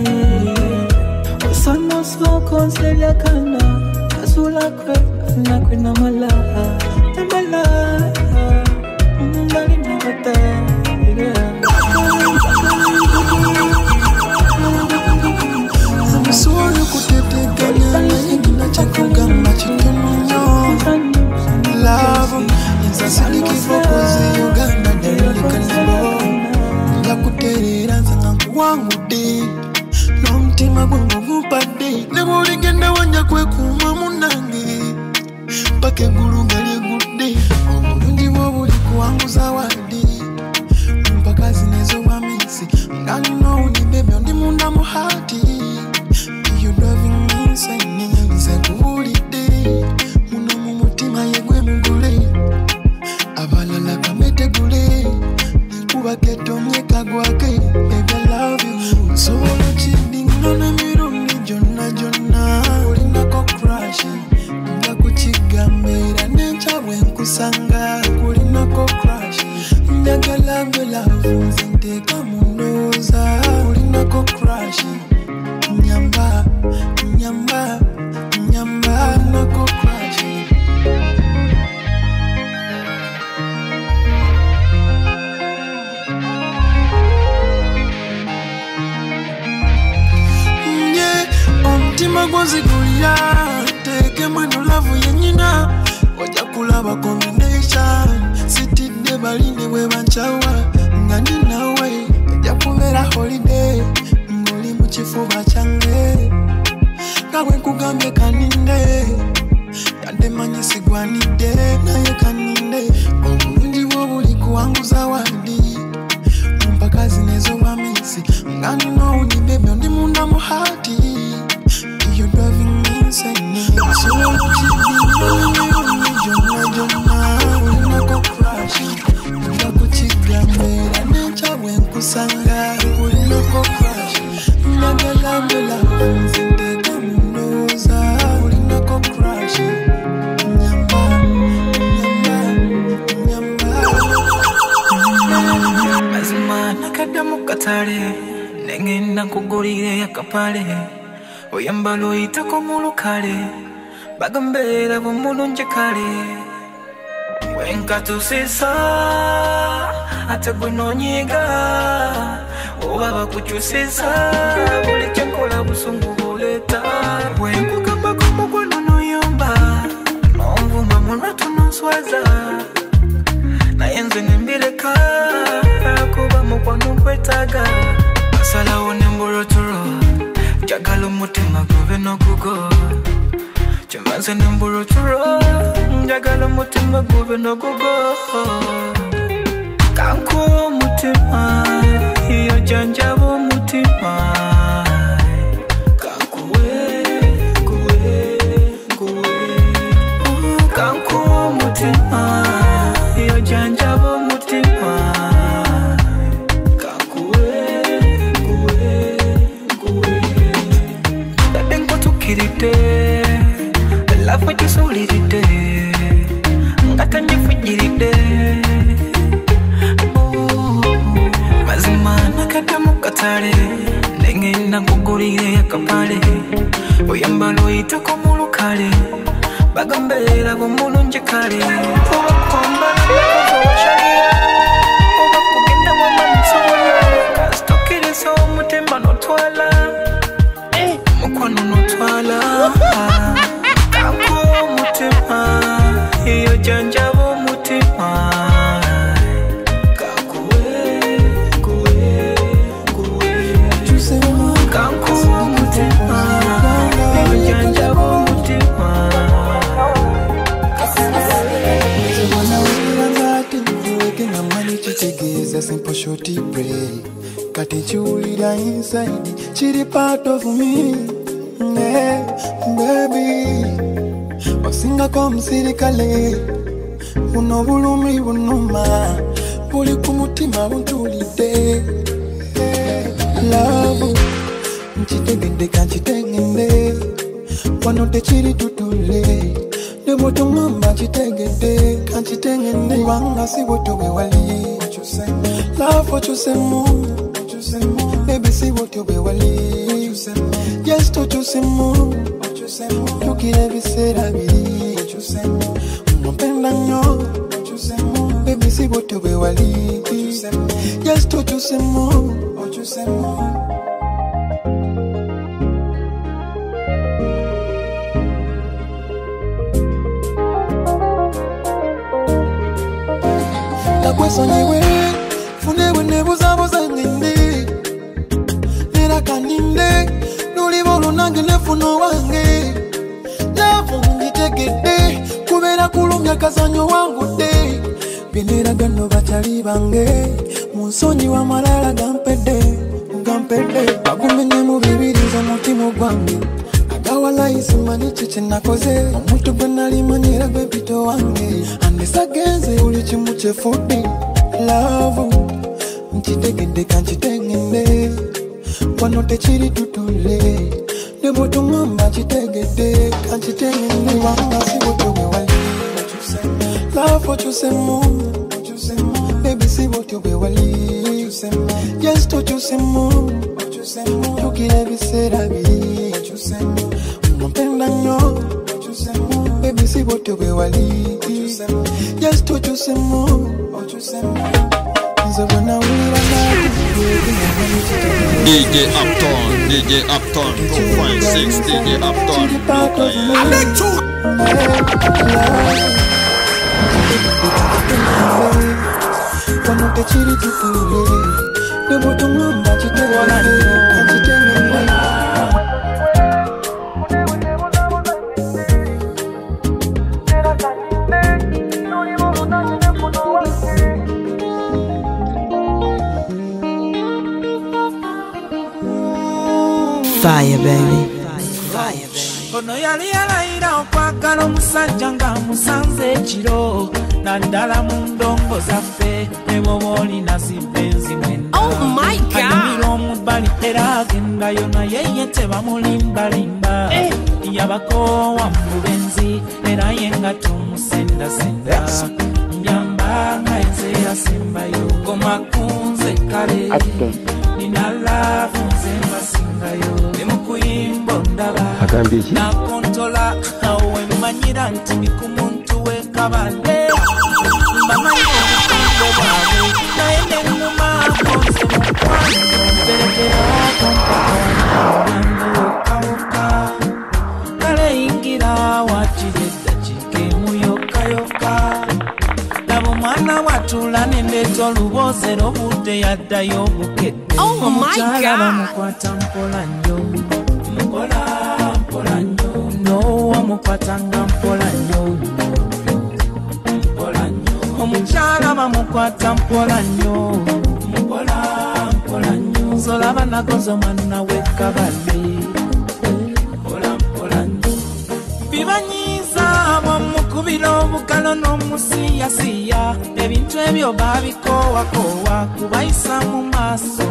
osanosa konsega kana kasula kwe nakwe na malaha malaha mbali nabata yeah. Amusoro kutetekanya na ingina chakugamba chitomunyo Love Nzasili kifokozi Uganda Derulika nabo Yakuterera nzanga kuwangu di Nomtima gwangu mupade Nebuli genda wanja kwe kuma munangi Pake guru gali gude Obulungi wobuli kuwangu zawadi Mpaka zinezo wamisi Ngani no uni baby Ondi munda muhati You driving me insane Nze kuhulide Muno mumutima yegwe mugule Abalala kamete gule Nikuba keto nyeka gwake Baby I love you Solo chidi none mirundi jona jona Ulinako crush Nga kuchigambira Nencha wenkusanga Ulinako crush Njagala me love Zinteka mundoza Ulinako crush Nyamba Nyamba Nyamba Nako crush Omtima gwazigulya Teke mweno lavu yenyina Oja kulaba combination Sitide baline webanchawa Ngani nawe Oja kubera holiday Ngoli muchifuba change Gawe kugambe kaninde Yande manyi sigwanide Naye kaninde Obulungi wobuli kuwangu zawadi Mpaka zinezo wamisi Ngani no uni baby Ondi munda muhati Nyamba, ulinako crush. Nyagala mbela, nzindeka munoza. Ulinako crush. Nyamba, nyamba, nyamba. Azima nakadda mu katale, nengenda kugulira yakapale. Oyambala oyitako mu lukale, bagambeera bumulungi kale. Wenkatusisa ate gwe nonyiga, oba bakukyusisa buli kyenkola busungu buleeta. Wenkugambako mukwano noyomba, nonvuma mulwatu nonswaza, naye nze nembireka kuba mukwano nkwetaaga. Basalawo nembolotolo, njagala omutima gube n'ogugo. Chimaze nembolotolo, njagala omutima gube n'ogugo. Kankuwa omutima, iyo janjaba omutima. Kankuwe, kuwe, kuwe. Kankuwa omutima, iyo janjaba omutima. Kankuwe, kuwe, kuwe. Bebe nkutukiridde, love what you solidite, ngata njifujiridde. Mazima nakadda mu katale, nengenda kugulira yakapale. Oyambala oyitako mu lukale, bagambeera bumulungi kale. Obakwambala nakoze owashalira, oba kugenda wama musobola. Kasitokiriza omutima notwala, mukwano notwala. Kankuwa omutima, iyo janjaba omutima. Kankuwe, kuwe, kuwe. Kankuwa omutima, iyo janjaba omutima. Chitegeeza simple shorty break. Kati chiwulira inside, chiri part of me. Yeah, baby. Osingako omusirikale, buno bulumi bunuma, buli ku mutima buntulidde. Love, nkitegedde kankitengedde, wano tekiri tutule. Ne bw'otungamba kitegedde, kankitengedde, kubanga si bw'otyo bwe wali. Love okyusemu, baby si bw'otyo bwe wali. Yes tokyusemu, tukira ebiseera biri. Mpenda nnyo, baby si bw'otyo bwe wali. Yes tokyusemu. Nakwesonyiwe, funewe nebuzabuza ngende. Nera kaninde, nuliba olunange nefuna wange. Love ngitegedde, kubeera kulumya kazanyo wangudde. Byenera gano bakyali bange, munsonyi wa malala gampedde, gampedde. Bagumenye mu bibiriza omutima gwange, agawalayi simanyi kiki nakoze. Omuntu gwe nali manyira gwe mpito wange, andesagenze buli kimu kyefudde. Love, nkitegedde kankitengedde, wano tekiri tutule. Ne bw'otungamba kitegedde, kankitengedde, kubanga si bw'otyo bwe wali. Love okyusemu, baby si bw'otyo bwe wali. Yes tokyusemu, tukira ebiseera biri. Mpenda nnyo, baby si bw'otyo bwe wali. Yes tokyusemu, nze bwe nawulira D J Upton, D J Upton, two five six, D J Upton, wano tekiri tutule, ne bw'otungamba kitegedde, kankitengedde. Fire, baby. Ono yali yalayira okwagala omusajja nga musanze ekiro, naddala mu ndongo zaffe ne bwoba olina zibbenzi mwenda. Oh my God. anyumira omubali era agendayo naye ye tebamulimbalimba yabakoowa mu benzi era ye nga tumusendasenda nyamba nga enze yasembayo gomakunze kale nina laavu nze mbasingayo ne mu kuyimba ondaba nakontola awo wemmanyira nti ndi ku muntu w'ekabale mbamanyi obukungo bwabwe naye ne nnuma konze mukwano mperekera kompakawanayange wokawoka kale yingira wakiri eddakiika emu yokayoka laba omwana watula nendeeta olubozero budde yaddayo obukedde omukyala bamukwata mpola nnyo mpola mpola nnyo nowamukwatanga mpola nnyo mpola nnyo omukyala bamukwata mpola nnyo mpola mpola nnyo zolaba nakoze omwana w'ekabale mpola mpola nnyo bibanyiiza bwamukubira obukalo n'omusiyasiya ebintu ebyo babikoowakoowa kubayisa mu maaso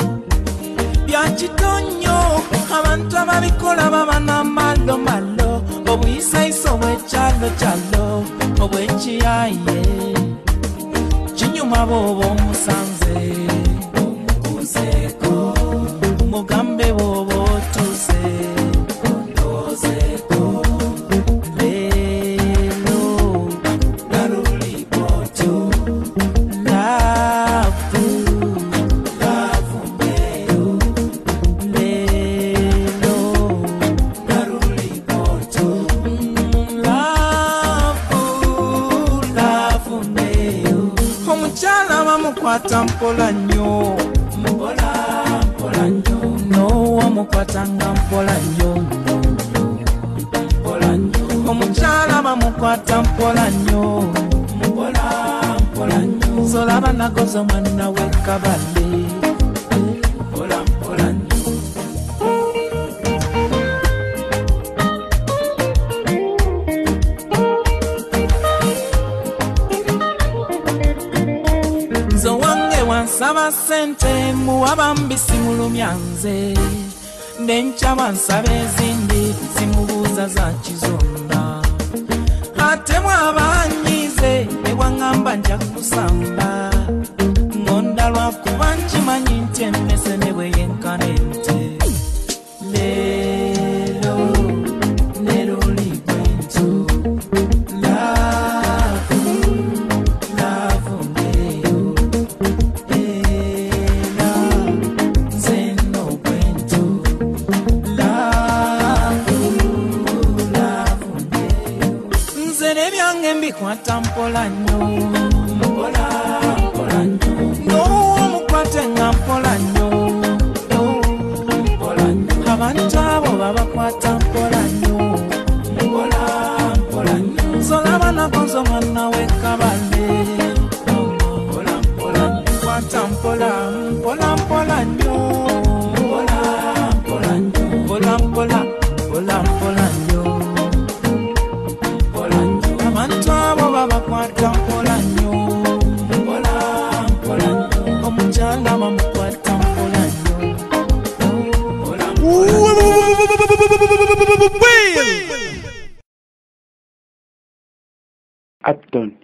byakitonyo abantu ababikola baba n'amalomalo obuyisayisa obwekyalokyalo obwekiyaye kinyuma booba omusanze omukuzeeko mugambe booba otuze ondozeeko leero narulibotyo lavu lavu mbeyo leero narulibotyo lavu lavu mbeyo omukyala bamukwata mpola nnyo mpola mpola nnyo nowamukwatanga mpola nnyo mpola nnyo omukyala bamukwata mpola nnyo mpola mpola nnyo zolaba nakoze omwana w'ekabale mpola mpola nnyo nze wange wansaba sente muwaba mbisi mulumya nze nenkya bansaba ezindi zimubuuza za kizonna ate mwabanyize ewaŋŋamba nja kusamba ŋŋonda lwakuba nkimanyi nti emmese ne bwe yenkana ente leero leero ligwentu laavu laavu ngeyo era nze nno gwentu laavu laavu ngeyo nze n'ebyange mbikwata mpola nnyo mpola mpola nnyo n'omukwate nga mpola nnyo mpola nnyo abantu abo babakwata mpola nnyo mpola mpola nnyo zolaba nakoze omwana w'ekabale mpola mpola nnyo kwata mpola mpola mpola nnyo mpola mpola nnyo mpola mpola mpola mpola nnyo mpola nnyo abantu abo babakwata mpola nnyo mpola mpola nnyo omukyala bamukwata mpola nnyo mpola mpola Upton.